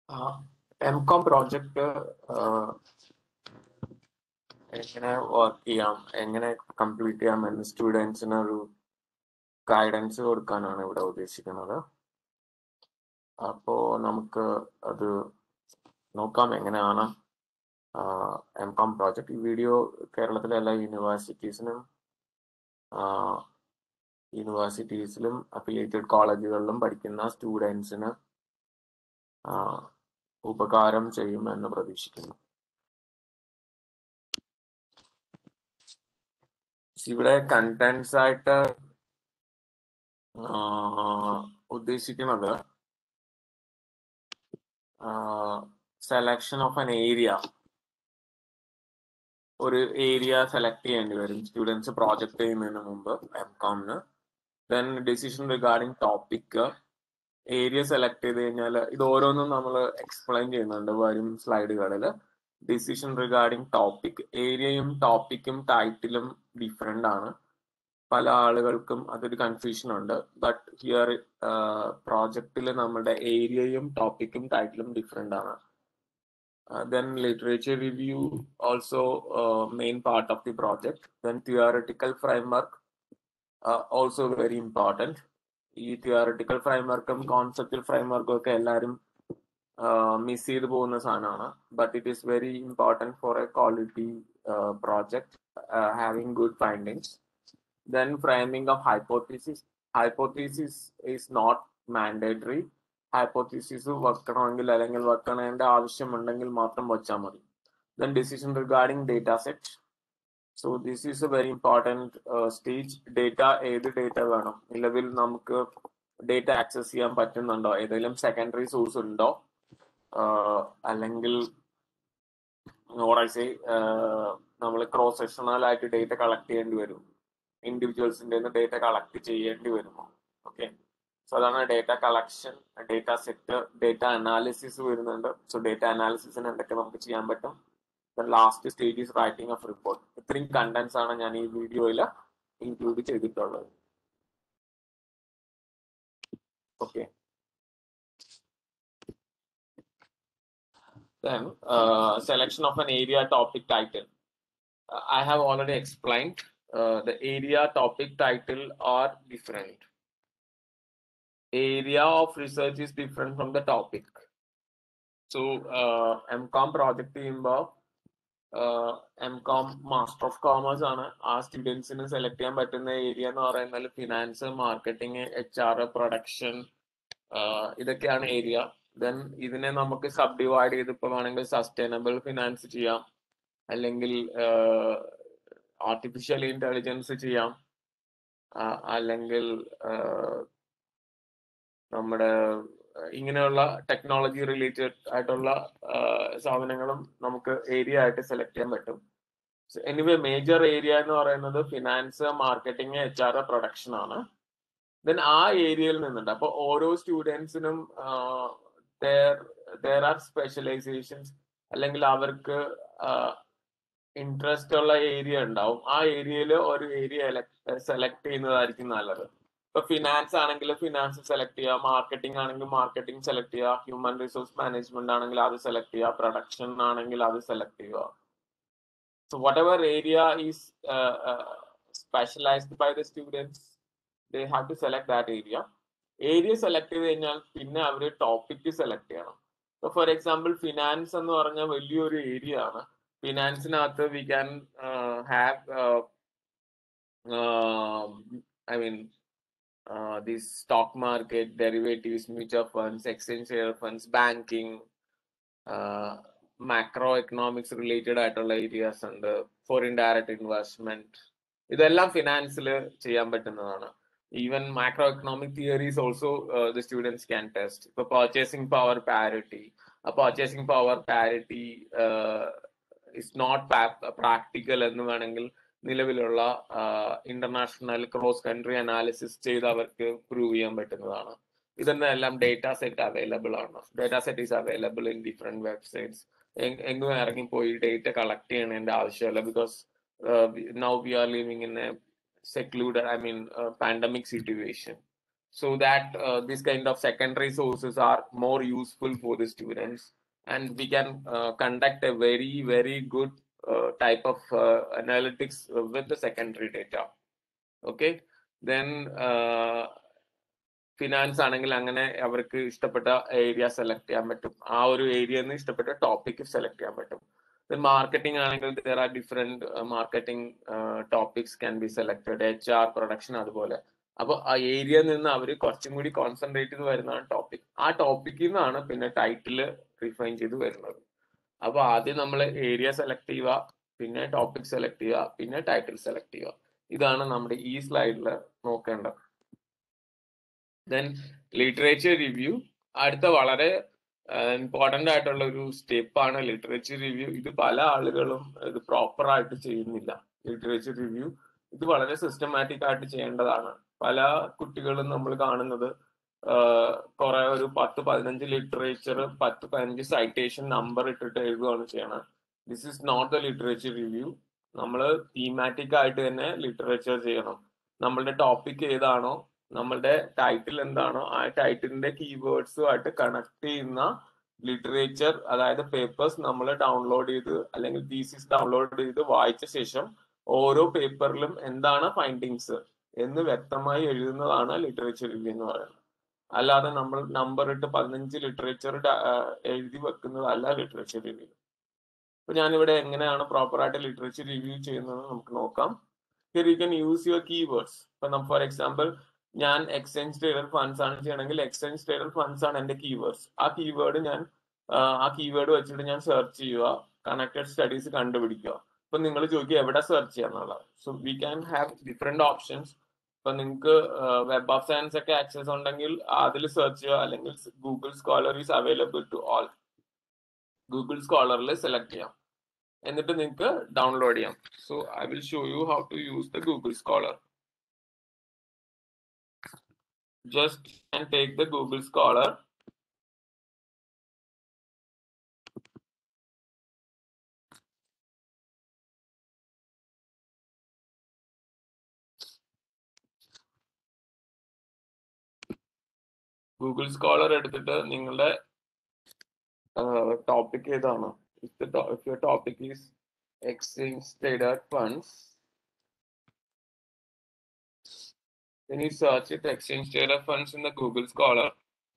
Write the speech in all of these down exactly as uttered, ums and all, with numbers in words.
M Com project എങ്ങനെ work ചെയ്യാം, എങ്ങനെ കംപ്ലീറ്റ് ചെയ്യാം എന്ന് സ്റ്റുഡൻസിന് ഒരു ഗൈഡൻസ് കൊടുക്കാനാണ് ഇവിടെ ഉദ്ദേശിക്കുന്നത്. അപ്പോൾ നമുക്ക് അത് നോക്കാം എങ്ങനെയാണ് എം കോം പ്രോജക്റ്റ്. ഈ വീഡിയോ കേരളത്തിലെ എല്ലാ യൂണിവേഴ്സിറ്റീസിനും യൂണിവേഴ്സിറ്റീസിലും അഫിലിയേറ്റഡ് കോളേജുകളിലും പഠിക്കുന്ന സ്റ്റുഡൻസിന് ഉപകാരം ചെയ്യുമെന്ന് പ്രതീക്ഷിക്കുന്നു. ഇവിടെ കണ്ടന്റ്സ് ആയിട്ട് ഉദ്ദേശിക്കുന്നത് സെലക്ഷൻ ഓഫ് ആൻ ഏരിയ. ഒരു ഏരിയ സെലക്ട് ചെയ്യേണ്ടി വരും സ്റ്റുഡൻസ് പ്രോജക്റ്റ് ചെയ്യുന്നതിന് മുമ്പ് എം കോമിന്. Then decision regarding topic. Area select ചെയ്ത് കഴിഞ്ഞാൽ ഇത് ഓരോന്നും നമ്മൾ എക്സ്പ്ലെയിൻ ചെയ്യുന്നുണ്ട് വരും സ്ലൈഡുകളിൽ. Decision regarding topic. ഏരിയയും ടോപ്പിക്കും ടൈറ്റിലും ഡിഫറെൻ്റ് ആണ്. പല ആളുകൾക്കും അതൊരു കൺഫ്യൂഷൻ ഉണ്ട്. ബട്ട് ഹിയർ പ്രോജക്റ്റിൽ നമ്മുടെ ഏരിയയും ടോപ്പിക്കും ടൈറ്റിലും ഡിഫറെൻ്റ് ആണ്. Then literature review also main part of the project. Then theoretical framework also very important. ഈ തിയോറിറ്റിക്കൽ ഫ്രെയിംവർക്കും കോൺസെപ്റ്റൽ ഫ്രെയിംവർക്കും ഒക്കെ എല്ലാവരും മിസ് ചെയ്ത് പോകുന്ന സാധനമാണ്. But it is very important for a quality project having good findings. Then framing of hypothesis. Hypothesis is not mandatory. Hypothesis വെക്കണമെങ്കിൽ അല്ലെങ്കിൽ വെക്കണേണ്ട ആവശ്യമുണ്ടെങ്കിൽ മാത്രം വെച്ചാൽ മതി. Then decision regarding data set. So this is a very important uh, stage. Data ഏത് data വേണം, നിലവിൽ നമുക്ക് ഡേറ്റ ആക്സസ് ചെയ്യാൻ പറ്റുന്നുണ്ടോ, ഏതെങ്കിലും സെക്കൻഡറി സോഴ്സ് ഉണ്ടോ, അല്ലെങ്കിൽ what I say നമ്മൾ ക്രോസ് സെക്ഷണൽ ആയിട്ട് ഡേറ്റ കളക്ട് ചെയ്യേണ്ടി വരും, ഇൻഡിവിജ്വൽസിന്റെ ഡേറ്റ കളക്ട് ചെയ്യേണ്ടി വരുമോ. ഓക്കെ, സോ അതാണ് data collection. Data set, data analysis വരുന്നുണ്ട്. സോ ഡേറ്റ അനാലിസിസിന് എന്തൊക്കെ നമുക്ക് ചെയ്യാൻ പറ്റും. Last stage is writing of report. ഇത്രയും കണ്ടന്റ്സ് ആണ് ഞാൻ ഈ വീഡിയോയിൽ ഇൻക്ലൂഡ് ചെയ്തിട്ടുള്ളത്. Okay, then uh, selection of an area, topic, title. uh, I have already explained. Uh, the area, topic, title are different. Area of research is different from the topic. So uh, M Com project ചെയ്യുമ്പോൾ M Com master of commerce ആണ്. ആ സ്റ്റുഡൻസിന് select ചെയ്യാൻ പറ്റുന്ന area എന്ന് പറയുന്നത് finance, marketing, H R, production, ഇതൊക്കെയാണ് ഏരിയ. ദെൻ ഇതിനെ നമുക്ക് സബ് ഡിവൈഡ് ചെയ്ത് ഇപ്പോൾ വേണമെങ്കിൽ സസ്റ്റൈനബിൾ ഫിനാൻസ് ചെയ്യാം, അല്ലെങ്കിൽ ആർട്ടിഫിഷ്യൽ ഇന്റലിജൻസ് ചെയ്യാം, അല്ലെങ്കിൽ നമ്മുടെ ഇങ്ങനെയുള്ള ടെക്നോളജി റിലേറ്റഡ് ആയിട്ടുള്ള സാധനങ്ങളും നമുക്ക് ഏരിയ ആയിട്ട് സെലക്ട് ചെയ്യാൻ പറ്റും. എനിവേ മേജർ ഏരിയ എന്ന് പറയുന്നത് finance, marketing, H R, production ആണ്. ദെൻ ആ ഏരിയയിൽ നിന്നുണ്ട്. അപ്പൊ ഓരോ സ്റ്റുഡൻസിനും there are specializations, അല്ലെങ്കിൽ അവർക്ക് ഇൻട്രസ്റ്റ് ഉള്ള ഏരിയ ഉണ്ടാവും. ആ ഏരിയയിൽ ഒരു ഏരിയ സെലക്ട് ചെയ്യുന്നതായിരിക്കും നല്ലത്. ഇപ്പൊ ഫിനാൻസ് ആണെങ്കിൽ ഫിനാൻസ് സെലക്ട് ചെയ്യുക, മാർക്കറ്റിംഗ് ആണെങ്കിൽ മാർക്കറ്റിംഗ് സെലക്ട് ചെയ്യുക, ഹ്യൂമൻ റിസോഴ്സ് മാനേജ്മെന്റ് ആണെങ്കിൽ അത് സെലക്ട് ചെയ്യുക, പ്രൊഡക്ഷൻ ആണെങ്കിൽ അത് സെലക്ട് ചെയ്യുക. So whatever area is specialised by the students, they have to select that area. Area select ചെയ്ത് കഴിഞ്ഞാൽ പിന്നെ അവർ ടോപ്പിക് സെലക്ട് ചെയ്യണം. ഇപ്പൊ ഫോർ എക്സാമ്പിൾ ഫിനാൻസ് എന്ന് പറഞ്ഞാൽ വലിയൊരു ഏരിയ ആണ്. ഫിനാൻസിനകത്ത് we can have I mean Uh, the stock market, derivatives, mutual funds, exchange share funds, banking, uh, macroeconomics related ആയിട്ടുള്ള ഏരിയാസ് ഉണ്ട്, ഫോറിൻ ഡയറക്റ്റ് ഇൻവെസ്റ്റ്മെന്റ്, ഇതെല്ലാം ഫിനാൻസിൽ ചെയ്യാൻ പറ്റുന്നതാണ്. Even macro economic theories also the students can test. ഇപ്പൊ purchasing power parity, ആ purchasing power parity is not practical എന്ന് വേണമെങ്കിൽ നിലവിലുള്ള ഇന്റർനാഷണൽ ക്രോസ് കൺട്രി അനാലിസിസ് ചെയ്ത് അവർക്ക് പ്രൂവ് ചെയ്യാൻ പറ്റുന്നതാണ്. ഇതെല്ലാം ഡേറ്റ സെറ്റ് അവൈലബിൾ ആണ്. Data set is available in different websites. എങ്ങും ഇറങ്ങിപ്പോയി ഡേറ്റ കളക്ട് ചെയ്യണതിന്റെ ആവശ്യമില്ല. Because now we are living in a secluded, I mean pandemic situation. so that uh, this kind of secondary sources are more useful for the students, and we can uh, conduct a very very good uh, type of uh, analytics with the secondary data. Okay, then uh, finance ആണെങ്കിൽ അങ്ങനെ അവർക്ക് ഇഷ്ടപ്പെട്ട area select ചെയ്യാൻ പറ്റും, ആ ഒരു ഏരിയയിൽ നിന്ന് ഇഷ്ടപ്പെട്ട ടോപ്പിക് സെലക്ട് ചെയ്യാൻ പറ്റും. മാർക്കറ്റിംഗ് ആണെങ്കിൽ there are different marketing topics can be selected, H R, production, അതുപോലെ. അപ്പൊ ആ ഏരിയയിൽ നിന്ന് അവർ കുറച്ചും കൂടി കോൺസെൻട്രേറ്റ് ചെയ്ത് വരുന്നതാണ് ടോപ്പിക്. ആ ടോപ്പിക്കിൽ നിന്നാണ് പിന്നെ ടൈറ്റില് റിഫൈൻ ചെയ്ത് വരുന്നത്. അപ്പൊ ആദ്യം നമ്മൾ ഏരിയ സെലക്ട് ചെയ്യുക, പിന്നെ ടോപ്പിക് സെലക്ട് ചെയ്യുക, പിന്നെ ടൈറ്റിൽ സെലക്ട് ചെയ്യുക. ഇതാണ് നമ്മുടെ ഈ സ്ലൈഡിൽ നോക്കേണ്ടത്. ദെൻ ലിറ്ററേച്ചർ റിവ്യൂ, അടുത്ത വളരെ ഇമ്പോർട്ടന്റ് ആയിട്ടുള്ള ഒരു സ്റ്റെപ്പാണ് ലിറ്ററേച്ചർ റിവ്യൂ. ഇത് പല ആളുകളും ഇത് പ്രോപ്പർ ആയിട്ട് ചെയ്യുന്നില്ല. ലിറ്ററേച്ചർ റിവ്യൂ ഇത് വളരെ സിസ്റ്റമാറ്റിക് ആയിട്ട് ചെയ്യേണ്ടതാണ്. പല കുട്ടികളും നമ്മൾ കാണുന്നത് കുറെ ഒരു പത്ത് പതിനഞ്ച് ലിറ്ററേച്ചർ പത്ത് പതിനഞ്ച് സൈറ്റേഷൻ നമ്പർ ഇട്ടിട്ട് എഴുതുകയാണ് ചെയ്യണം. This is not the literature review. നമ്മൾ തീമാറ്റിക് ആയിട്ട് തന്നെ ലിറ്ററേച്ചർ ചെയ്യണം. നമ്മളുടെ ടോപ്പിക് ഏതാണോ, നമ്മളുടെ ടൈറ്റിൽ എന്താണോ, ആ ടൈറ്റിലിന്റെ കീവേഡ്സുമായിട്ട് കണക്ട് ചെയ്യുന്ന ലിറ്ററേച്ചർ, അതായത് പേപ്പേഴ്സ് നമ്മൾ ഡൗൺലോഡ് ചെയ്ത് അല്ലെങ്കിൽ തീസിസ് ഡൗൺലോഡ് ചെയ്ത് വായിച്ച ശേഷം ഓരോ പേപ്പറിലും എന്താണ് ഫൈൻഡിങ്സ് എന്ന് വ്യക്തമായി എഴുതുന്നതാണ് ലിറ്ററേച്ചർ റിവ്യൂ എന്ന് പറയുന്നത്. അല്ലാതെ നമ്മൾ നമ്പർ ഇട്ട് പതിനഞ്ച് ലിറ്ററേച്ചർ എഴുതി വെക്കുന്നതല്ല ലിറ്ററേച്ചർ റിവ്യൂ. അപ്പൊ ഞാനിവിടെ എങ്ങനെയാണ് പ്രോപ്പർ ആയിട്ട് ലിറ്ററേച്ചർ റിവ്യൂ ചെയ്യുന്നത് നമുക്ക് നോക്കാം. Here you can use your keywords. ഇപ്പൊ ഫോർ എക്സാമ്പിൾ ഞാൻ എക്സ്ചേഞ്ച് ട്രേഡഡ് ഫണ്ട്സ് ആണ് ചെയ്യണമെങ്കിൽ എക്സ്ചേഞ്ച് ട്രേഡഡ് ഫണ്ട്സ് ആണ് എന്റെ കീവേഡ്സ്. ആ കീവേഡ് ഞാൻ ആ കീവേഡ് വെച്ചിട്ട് ഞാൻ സെർച്ച് ചെയ്യുക, കണക്റ്റഡ് സ്റ്റഡീസ് കണ്ടുപിടിക്കുക. ഇപ്പൊ നിങ്ങൾ ചോദിക്കുക എവിടെ സെർച്ച് ചെയ്യാന്നുള്ളത്. So we can have different options. ഇപ്പൊ നിങ്ങൾക്ക് വെബ് ഓഫ് സയൻസ് ഒക്കെ ആക്സസ് ഉണ്ടെങ്കിൽ അതിൽ സെർച്ച് ചെയ്യുക, അല്ലെങ്കിൽ Google Scholar is available to all. Google സ്കോളറിൽ സെലക്ട് ചെയ്യാം, എന്നിട്ട് നിങ്ങൾക്ക് ഡൗൺലോഡ് ചെയ്യാം. So I will show you how to use the Google Scholar. Just and take the Google Scholar. Google Scholar എടുത്തിട്ട് നിങ്ങളുടെ ടോപ്പിക് ഏതാണോ, if your topic is exchange traded funds, then you search it exchange traded funds in the Google Scholar.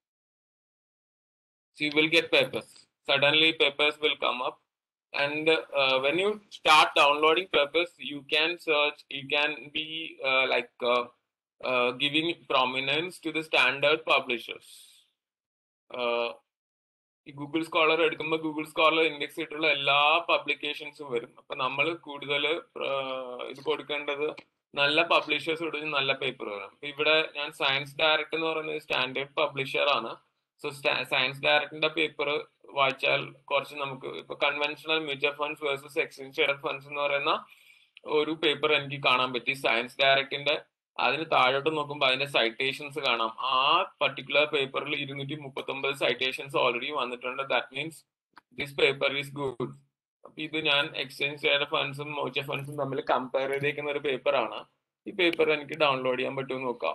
So you will get papers. Suddenly papers will come up, and uh, when you start downloading papers, you can search, you can be uh, like uh, uh, giving prominence to the standard publishers. Uh, ഈ Google Scholar എടുക്കുമ്പോൾ Google Scholar index ചെയ്തിട്ടുള്ള എല്ലാ പബ്ലിക്കേഷൻസും വരും. അപ്പൊ നമ്മൾ കൂടുതൽ ഇത് കൊടുക്കേണ്ടത് നല്ല പബ്ലിഷേഴ്സ് കൊടുത്ത് നല്ല പേപ്പർ വരും. ഇവിടെ ഞാൻ സയൻസ് ഡയറക്റ്റ് എന്ന് പറയുന്നത് സ്റ്റാൻഡേർഡ് പബ്ലിഷർ ആണ്. സോ സയൻസ് ഡയറക്റ്റിന്റെ പേപ്പർ വായിച്ചാൽ കുറച്ച് നമുക്ക് ഇപ്പൊ conventional mutual funds versus exchange traded funds എന്ന് പറയുന്ന ഒരു പേപ്പർ എനിക്ക് കാണാൻ പറ്റി സയൻസ് ഡയറക്റ്റിന്റെ. അതിന് താഴോട്ട് നോക്കുമ്പോൾ അതിന്റെ സൈറ്റേഷൻസ് കാണാം. ആ പർട്ടിക്കുലർ പേപ്പറിൽ ഇരുന്നൂറ്റി മുപ്പത്തി ഒമ്പത് സൈറ്റേഷൻസ് ഓൾറെഡി വന്നിട്ടുണ്ട്. That means this paper is good. അപ്പൊ ഇത് ഞാൻ എക്സ്ചേഞ്ച് ട്രേഡഡ് ഫണ്ട്സും മ്യൂച്വൽ ഫണ്ട്സും തമ്മിൽ കമ്പയർ ചെയ്തേക്കുന്ന ഒരു പേപ്പറാണ്. ഈ പേപ്പർ എനിക്ക് ഡൗൺലോഡ് ചെയ്യാൻ പറ്റുമെന്ന് നോക്കാം.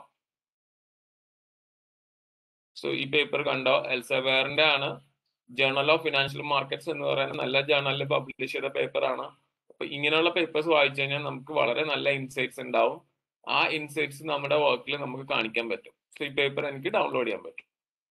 സോ ഈ പേപ്പർ കണ്ടോ, എൽസെവയറിന്റെ ആണ്. ജേർണൽ ഓഫ് ഫിനാൻഷ്യൽ മാർക്കറ്റ്സ് എന്ന് പറയുന്ന നല്ല ജേർണലിൽ പബ്ലിഷ് ചെയ്ത പേപ്പറാണ്. അപ്പൊ ഇങ്ങനെയുള്ള പേപ്പേഴ്സ് വായിച്ചു കഴിഞ്ഞാൽ നമുക്ക് വളരെ നല്ല ഇൻസൈറ്റ്സ് ഉണ്ടാവും. ആ ഇൻസൈറ്റ്സ് നമ്മുടെ വർക്കിൽ നമുക്ക് കാണിക്കാൻ പറ്റും. സോ ഈ പേപ്പർ എനിക്ക് ഡൗൺലോഡ് ചെയ്യാൻ പറ്റും.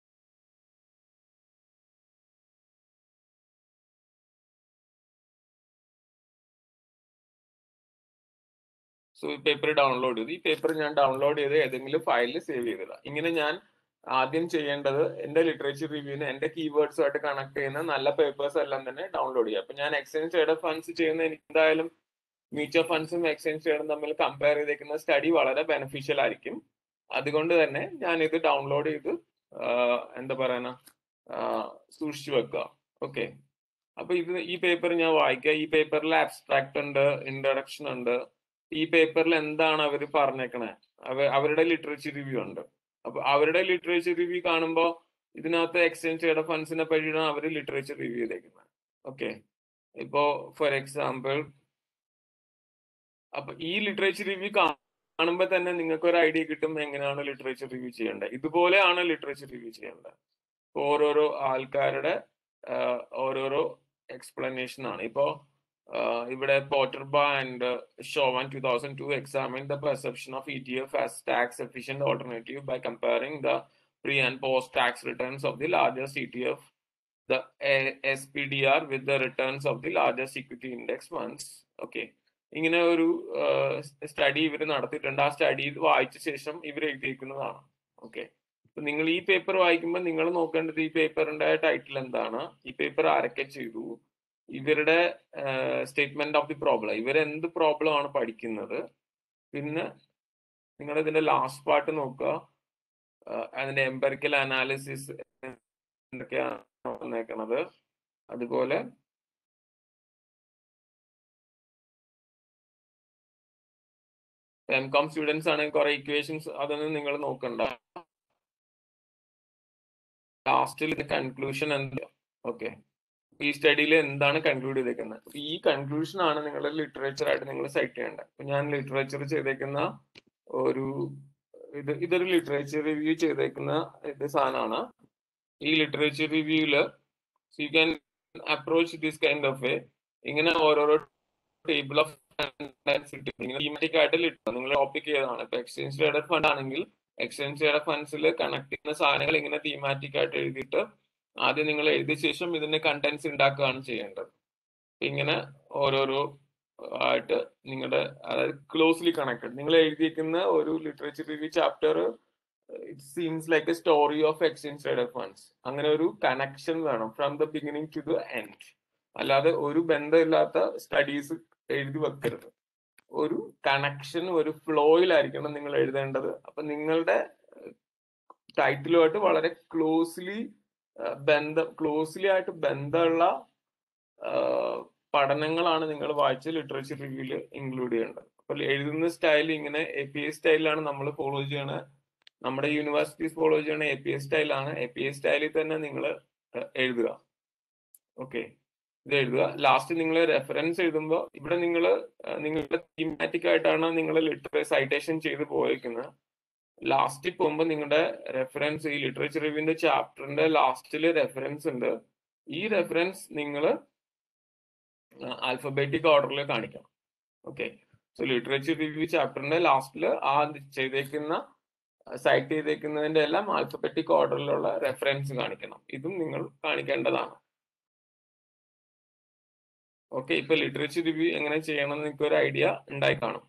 സോ ഈ പേപ്പർ ഡൗൺലോഡ് ചെയ്ത് ഈ പേപ്പർ ഞാൻ ഡൗൺലോഡ് ചെയ്ത് ഏതെങ്കിലും ഫയലിൽ സേവ് ചെയ്തതാ. ഇങ്ങനെ ഞാൻ ആദ്യം ചെയ്യേണ്ടത് എന്റെ ലിറ്ററേച്ചർ റിവ്യൂവിന് എന്റെ കീവേഡ്സുമായിട്ട് കണക്ട് ചെയ്യുന്ന നല്ല പേപ്പേഴ്സ് എല്ലാം തന്നെ ഡൗൺലോഡ് ചെയ്യുക. അപ്പൊ ഞാൻ എക്സ്ചേഞ്ച് ട്രേഡഡ് ഫണ്ട്സ് ചെയ്യുന്ന എനിക്ക് എന്തായാലും മ്യൂച്വൽ ഫണ്ട്സും എക്സ്ചേഞ്ച് ട്രേഡും തമ്മിൽ കമ്പയർ ചെയ്തേക്കുന്ന സ്റ്റഡി വളരെ ബെനിഫിഷ്യൽ ആയിരിക്കും. അതുകൊണ്ട് തന്നെ ഞാൻ ഇത് ഡൗൺലോഡ് ചെയ്ത് എന്താ പറയുന്ന സൂക്ഷിച്ചു വെക്കുക. ഓക്കെ, അപ്പൊ ഇത് ഈ പേപ്പർ ഞാൻ വായിക്കുക. ഈ പേപ്പറിൽ അബ്സ്ട്രാക്ട് ഉണ്ട്, ഇൻട്രൊഡക്ഷൻ ഉണ്ട്. ഈ പേപ്പറിൽ എന്താണ് അവർ പറഞ്ഞേക്കണേ, അവ അവരുടെ ലിറ്ററേച്ചർ റിവ്യൂ ഉണ്ട്. അപ്പൊ അവരുടെ ലിറ്ററേച്ചർ റിവ്യൂ കാണുമ്പോൾ ഇതിനകത്ത് എക്സ്ചേഞ്ച് ട്രേഡഡ് ഫണ്ട്സിനെ പറ്റിയാണ് അവർ ലിറ്ററേച്ചർ റിവ്യൂ ചെയ്തേക്കുന്നത്. ഓക്കെ, ഇപ്പോ ഫോർ എക്സാമ്പിൾ അപ്പൊ ഈ ലിറ്ററേച്ചർ റിവ്യൂ കാണുമ്പോൾ തന്നെ നിങ്ങൾക്ക് ഒരു ഐഡിയ കിട്ടും എങ്ങനെയാണ് ലിറ്ററേച്ചർ റിവ്യൂ ചെയ്യേണ്ടത്. ഇതുപോലെയാണ് ലിറ്ററേച്ചർ റിവ്യൂ ചെയ്യേണ്ടത്. ഓരോരോ ആൾക്കാരുടെ ഓരോരോ എക്സ്പ്ലനേഷൻ ആണ്. ഇപ്പോ ഇവിടെ Poterba and Shoven two thousand two examined the perception of E T F as tax efficient alternative by comparing the pre and post tax returns of the largest E T F, the S P D R, with the returns of the largest equity index funds. Okay, ഇങ്ങനെ ഒരു study ഇവർ നടത്തിയിട്ടുണ്ട്. ആ study വായിച്ച ശേഷം ഇവർ എഴുതിയിരിക്കുന്നതാണ്. Okay, നിങ്ങൾ ഈ പേപ്പർ വായിക്കുമ്പോൾ നിങ്ങൾ നോക്കേണ്ടത് ഈ പേപ്പറിന്റെ ടൈറ്റിൽ എന്താണ്, ഈ പേപ്പർ ആരൊക്കെ ചെയ്തു, ഇവരുടെ സ്റ്റേറ്റ്മെന്റ് ഓഫ് ദി പ്രോബ്ലം, ഇവരെന്ത് പ്രോബ്ലം ആണ് പഠിക്കുന്നത്, പിന്നെ നിങ്ങൾ ഇതിന്റെ ലാസ്റ്റ് പാർട്ട് നോക്കുക, അതിന്റെ എംപെറിക്കൽ അനാലിസിസ് എന്തൊക്കെയാണ് വന്നേക്കണത്. അതുപോലെ എം കോം സ്റ്റുഡൻസ് ആണെങ്കിൽ കുറെ ഇക്വേഷൻസ് അതൊന്നും നിങ്ങൾ നോക്കണ്ട. ലാസ്റ്റിൽ ഇത് കൺക്ലൂഷൻ എന്താ, ഓക്കെ, ഈ സ്റ്റഡിയിൽ എന്താണ് കൺക്ലൂഡ് ചെയ്തേക്കുന്നത്, ഈ കൺക്ലൂഷൻ ആണ് നിങ്ങൾ ലിറ്ററേച്ചർ ആയിട്ട് നിങ്ങൾ സൈറ്റ് ചെയ്യേണ്ടത്. ഇപ്പൊ ഞാൻ ലിറ്ററേച്ചർ ചെയ്തേക്കുന്ന ഒരു ഇത് ഇതൊരു ലിറ്ററേച്ചർ റിവ്യൂ ചെയ്തേക്കുന്ന ഇത് സാധനമാണ്. ഈ ലിറ്ററേച്ചർ റിവ്യൂല് you can approach this kind of way. ഇങ്ങനെ ഓരോരോ ടേബിൾ ഓഫ് തീമാറ്റിക് ആയിട്ട് ലിറ്റർ നിങ്ങൾ ടോപ്പിക് ചെയ്തതാണ്. ഇപ്പൊ എക്സ്ചേഞ്ച് ട്രേഡഡ് ഫണ്ട് ആണെങ്കിൽ എക്സ്ചേഞ്ച് ട്രേഡഡ് ഫണ്ട്സിൽ കണക്ട് ചെയ്യുന്ന സാധനങ്ങൾ ഇങ്ങനെ തീമാറ്റിക് ആയിട്ട് എഴുതിയിട്ട് ആദ്യം നിങ്ങൾ എഴുതിയ ശേഷം ഇതിന്റെ കണ്ടന്റ്സ് ഉണ്ടാക്കുകയാണ് ചെയ്യേണ്ടത്. ഇങ്ങനെ ഓരോരോ ആയിട്ട് നിങ്ങളുടെ അതായത് ക്ലോസ്ലി കണക്റ്റഡ് നിങ്ങൾ എഴുതിയിരിക്കുന്ന ഒരു literature review chapter it seems like a story of exchange traded funds. അങ്ങനെ ഒരു കണക്ഷൻ വേണം from the beginning to the end. അല്ലാതെ ഒരു ബന്ധമില്ലാത്ത സ്റ്റഡീസ് എഴുതി വെക്കരുത്. ഒരു കണക്ഷൻ ഒരു ഫ്ലോയിലായിരിക്കണം നിങ്ങൾ എഴുതേണ്ടത്. അപ്പൊ നിങ്ങളുടെ ടൈറ്റിലുമായിട്ട് വളരെ ക്ലോസ്ലി ബന്ധം ക്ലോസ്ലി ആയിട്ട് ബന്ധമുള്ള പഠനങ്ങളാണ് നിങ്ങൾ വായിച്ച ലിറ്ററേച്ചർ റിവ്യൂല് ഇൻക്ലൂഡ് ചെയ്യേണ്ടത്. അപ്പൊ എഴുതുന്ന സ്റ്റൈൽ ഇങ്ങനെ എ പി ഐ സ്റ്റൈലാണ് നമ്മൾ ഫോളോ ചെയ്യണ, നമ്മുടെ യൂണിവേഴ്സിറ്റീസ് ഫോളോ ചെയ്യണ എ പി ഐ സ്റ്റൈലാണ്. എ പി ഐ സ്റ്റൈലിൽ തന്നെ നിങ്ങൾ എഴുതുക. ഓക്കെ, ഇത് എഴുതുക. ലാസ്റ്റ് നിങ്ങൾ റെഫറൻസ് എഴുതുമ്പോൾ ഇവിടെ നിങ്ങൾ നിങ്ങളുടെ തീമാറ്റിക് ആയിട്ടാണ് നിങ്ങൾ ലിറ്ററേച്ചർ സൈറ്റേഷൻ ചെയ്ത് പോയിരിക്കുന്നത്. ലാസ്റ്റിൽ പോകുമ്പോൾ നിങ്ങളുടെ റെഫറൻസ് ഈ ലിറ്ററേച്ചർ റിവ്യൂവിന്റെ ചാപ്റ്ററിന്റെ ലാസ്റ്റില് റെഫറൻസ് ഉണ്ട്. ഈ റെഫറൻസ് നിങ്ങൾ ആൽഫബറ്റിക് ഓർഡറിൽ കാണിക്കണം. ഓക്കെ, സോ ലിറ്ററേച്ചർ റിവ്യൂ ചാപ്റ്ററിന്റെ ലാസ്റ്റില് ആ ചെയ്തേക്കുന്ന സൈറ്റ് ചെയ്തേക്കുന്നതിന്റെ എല്ലാം ആൽഫബറ്റിക് ഓർഡറിലുള്ള റെഫറൻസ് കാണിക്കണം. ഇതും നിങ്ങൾ കാണിക്കേണ്ടതാണ്. ഓക്കെ, ഇപ്പൊ ലിറ്ററേച്ചർ റിവ്യൂ എങ്ങനെ ചെയ്യണം എന്ന് നിങ്ങൾക്ക് ഒരു ഐഡിയ ഉണ്ടായി കാണും.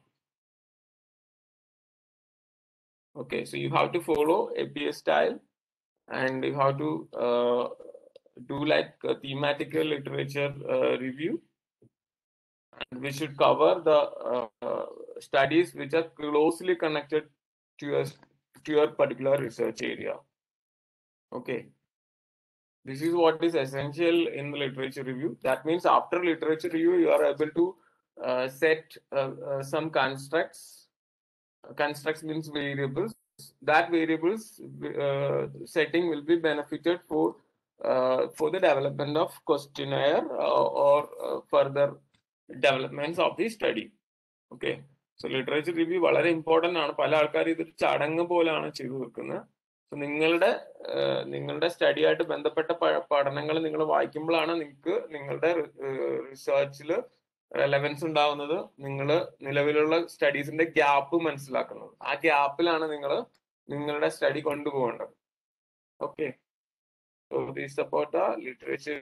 Okay, so you have to follow A P A style and you have to uh, do like a thematical literature uh, review, and we should cover the uh, studies which are closely connected to your, to your particular research area. Okay, this is what is essential in the literature review. That means after literature review you are able to uh, set uh, uh, some constructs. Constructs means variables. That variables uh, setting will be benefited for uh, for the development of questionnaire uh, or uh, further developments of the study. Okay, so literature review വളരെ important ആണ്. പല ആൾക്കാർ ഇത് ചടങ്ങ് പോലെയാണ് ചെയ്തു വെക്കുന്നത്. So നിങ്ങളുടെ നിങ്ങളുടെ സ്റ്റഡി ആയിട്ട് ബന്ധപ്പെട്ട പഠനങ്ങൾ നിങ്ങൾ വായിക്കുമ്പോഴാണ് നിങ്ങൾക്ക് നിങ്ങളുടെ റിസർച്ചിൽ റെലവൻസ് ഉണ്ടാവുന്നത്, നിങ്ങൾ നിലവിലുള്ള സ്റ്റഡീസിന്റെ ഗ്യാപ്പ് മനസ്സിലാക്കുന്നത്. ആ ഗ്യാപ്പിലാണ് നിങ്ങൾ നിങ്ങളുടെ സ്റ്റഡി കൊണ്ടുപോകേണ്ടത്. Okay, so this about the literature.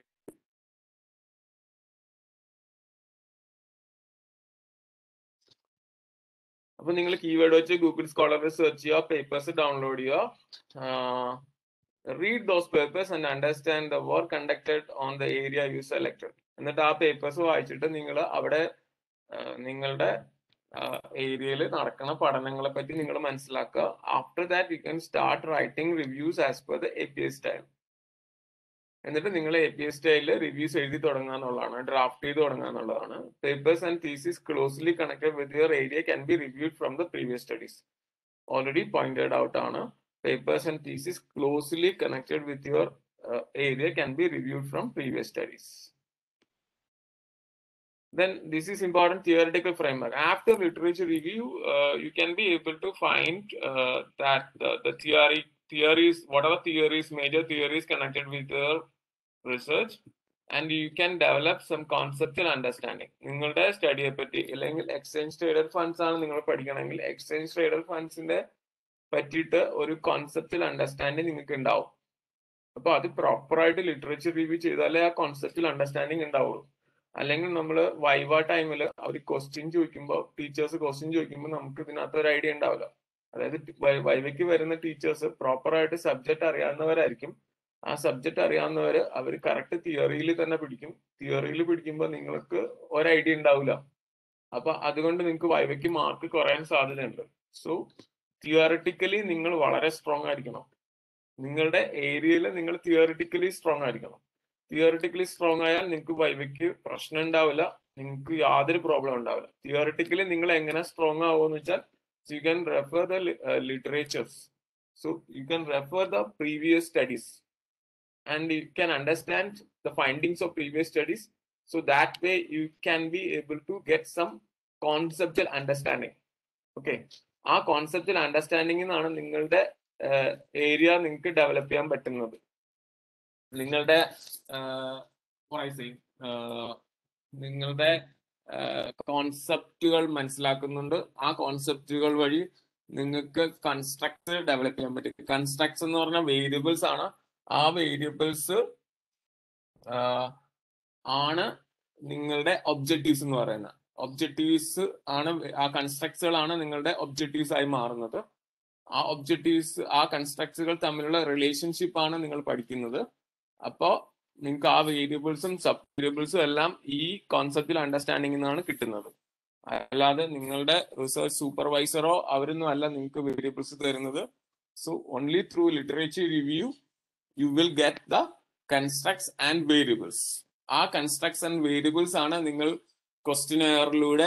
അപ്പൊ നിങ്ങൾ കീവേഡ് വെച്ച് ഗൂഗിൾ സ്കോളറിൽ സെർച്ച് ചെയ്യുക, പേപ്പേഴ്സ് ഡൗൺലോഡ് ചെയ്യുക, read those papers and understand the work conducted on the area you selected. എന്നിട്ട് ആ പേപ്പേഴ്സ് വായിച്ചിട്ട് നിങ്ങൾ അവിടെ നിങ്ങളുടെ ഏരിയയിൽ നടക്കുന്ന പഠനങ്ങളെ പറ്റി നിങ്ങൾ മനസ്സിലാക്കുക. After that you can start writing reviews as per the A P I style. എന്നിട്ട് നിങ്ങൾ എ പി ഐ സ്റ്റൈലിൽ റിവ്യൂസ് എഴുതി തുടങ്ങുക എന്നുള്ളതാണ്, ഡ്രാഫ്റ്റ് ചെയ്ത് തുടങ്ങുക എന്നുള്ളതാണ്. Papers and thesis closely connected with your area can be reviewed from the previous studies. Already pointed out ആണ്. Papers and thesis closely connected with your uh, area can be reviewed from previous studies. then this is important theoretical framework. After literature review, uh, you can be able to find uh, that the, the theory theories, whatever theories, major theories connected with the research, and you can develop some conceptual understanding. നിങ്ങളുടെ സ്റ്റഡിയെ പറ്റി അല്ലെങ്കിൽ exchange traded funds ആണ് നിങ്ങൾ പഠിക്കണമെങ്കിൽ exchange traded ഫണ്ട്സിന്റെ പറ്റിയിട്ട് ഒരു conceptual understanding നിങ്ങൾക്ക് ഉണ്ടാവും. അപ്പൊ അത് പ്രോപ്പറായിട്ട് ലിറ്ററേച്ചർ റിവ്യൂ ചെയ്താലേ ആ കോൺസെപ്റ്റൽ അണ്ടർസ്റ്റാൻഡിങ് ഉണ്ടാവുള്ളൂ. അല്ലെങ്കിൽ നമ്മൾ വൈവ ടൈമിൽ അവർ ക്വസ്റ്റ്യൻ ചോദിക്കുമ്പോൾ ടീച്ചേഴ്സ് ക്വസ്റ്റ്യൻ ചോദിക്കുമ്പോൾ നമുക്ക് ഇതിനകത്ത് ഒരു ഐഡിയ ഉണ്ടാവില്ല. അതായത് വൈവയ്ക്ക് വരുന്ന ടീച്ചേഴ്സ് പ്രോപ്പറായിട്ട് സബ്ജക്ട് അറിയാവുന്നവരായിരിക്കും. ആ സബ്ജക്ട് അറിയാവുന്നവര് അവർ കറക്റ്റ് തിയറിയിൽ തന്നെ പിടിക്കും. തിയറിയിൽ പിടിക്കുമ്പോൾ നിങ്ങൾക്ക് ഒരു ഐഡിയ ഉണ്ടാവില്ല. അപ്പൊ അതുകൊണ്ട് നിങ്ങൾക്ക് വൈവയ്ക്ക് മാർക്ക് കുറയാൻ സാധ്യതയുണ്ട്. സോ തിയറിറ്റിക്കലി നിങ്ങൾ വളരെ സ്ട്രോങ് ആയിരിക്കണം. നിങ്ങളുടെ ഏരിയയിൽ നിങ്ങൾ തിയറിറ്റിക്കലി സ്ട്രോങ് ആയിരിക്കണം. തിയറിറ്റിക്കലി സ്ട്രോങ് ആയാൽ നിങ്ങൾക്ക് വൈവയ്ക്ക് പ്രശ്നം ഉണ്ടാവില്ല, നിങ്ങൾക്ക് യാതൊരു പ്രോബ്ലം ഉണ്ടാവില്ല. തിയറിറ്റിക്കലി നിങ്ങൾ എങ്ങനെ സ്ട്രോങ് ആവുമെന്ന് വെച്ചാൽ you can refer the literatures. So you can refer the previous studies and you can understand the findings of previous studies. So that way you can be able to get some conceptual understanding. Okay, ആ conceptual അണ്ടർസ്റ്റാൻഡിങ്ങിനാണ് നിങ്ങളുടെ area നിങ്ങൾക്ക് develop ചെയ്യാൻ പറ്റുന്നത്. നിങ്ങളുടെ നിങ്ങളുടെ കോൺസെപ്റ്റുകൾ മനസ്സിലാക്കുന്നുണ്ട്. ആ കോൺസെപ്റ്റുകൾ വഴി നിങ്ങൾക്ക് കൺസ്ട്രക്ട് ഡെവലപ്പ് ചെയ്യാൻ പറ്റും. കൺസ്ട്രക്ട്സ് എന്ന് പറഞ്ഞാൽ വേരിയബിൾസ് ആണ്. ആ വേരിയബിൾസ് ആണ് നിങ്ങളുടെ ഒബ്ജക്റ്റീവ്സ് എന്ന് പറയുന്നത്. ഒബ്ജക്റ്റീവ്സ് ആണ്, ആ കൺസ്ട്രക്ട്സുകളാണ് നിങ്ങളുടെ ഒബ്ജക്റ്റീവ്സ് ആയി മാറുന്നത്. ആ ഒബ്ജക്റ്റീവ്സ്, ആ കൺസ്ട്രക്ട്സുകൾ തമ്മിലുള്ള റിലേഷൻഷിപ്പ് ആണ് നിങ്ങൾ പഠിക്കുന്നത്. അപ്പോൾ നിങ്ങൾക്ക് ആ വേരിയബിൾസും സബ് വേരിയബിൾസും എല്ലാം ഈ കോൺസെപ്റ്റിൽ അണ്ടർസ്റ്റാൻഡിംഗ് നിന്നാണ് കിട്ടുന്നത്. അല്ലാതെ നിങ്ങളുടെ റിസർച്ച് സൂപ്പർവൈസറോ അവരൊന്നും അല്ല നിങ്ങൾക്ക് വേരിയബിൾസ് തരുന്നത്. So only through literature review you will get the constructs and variables. ആ constructs and variables ആണ് നിങ്ങൾ ക്വസ്റ്റിനെയറിലൂടെ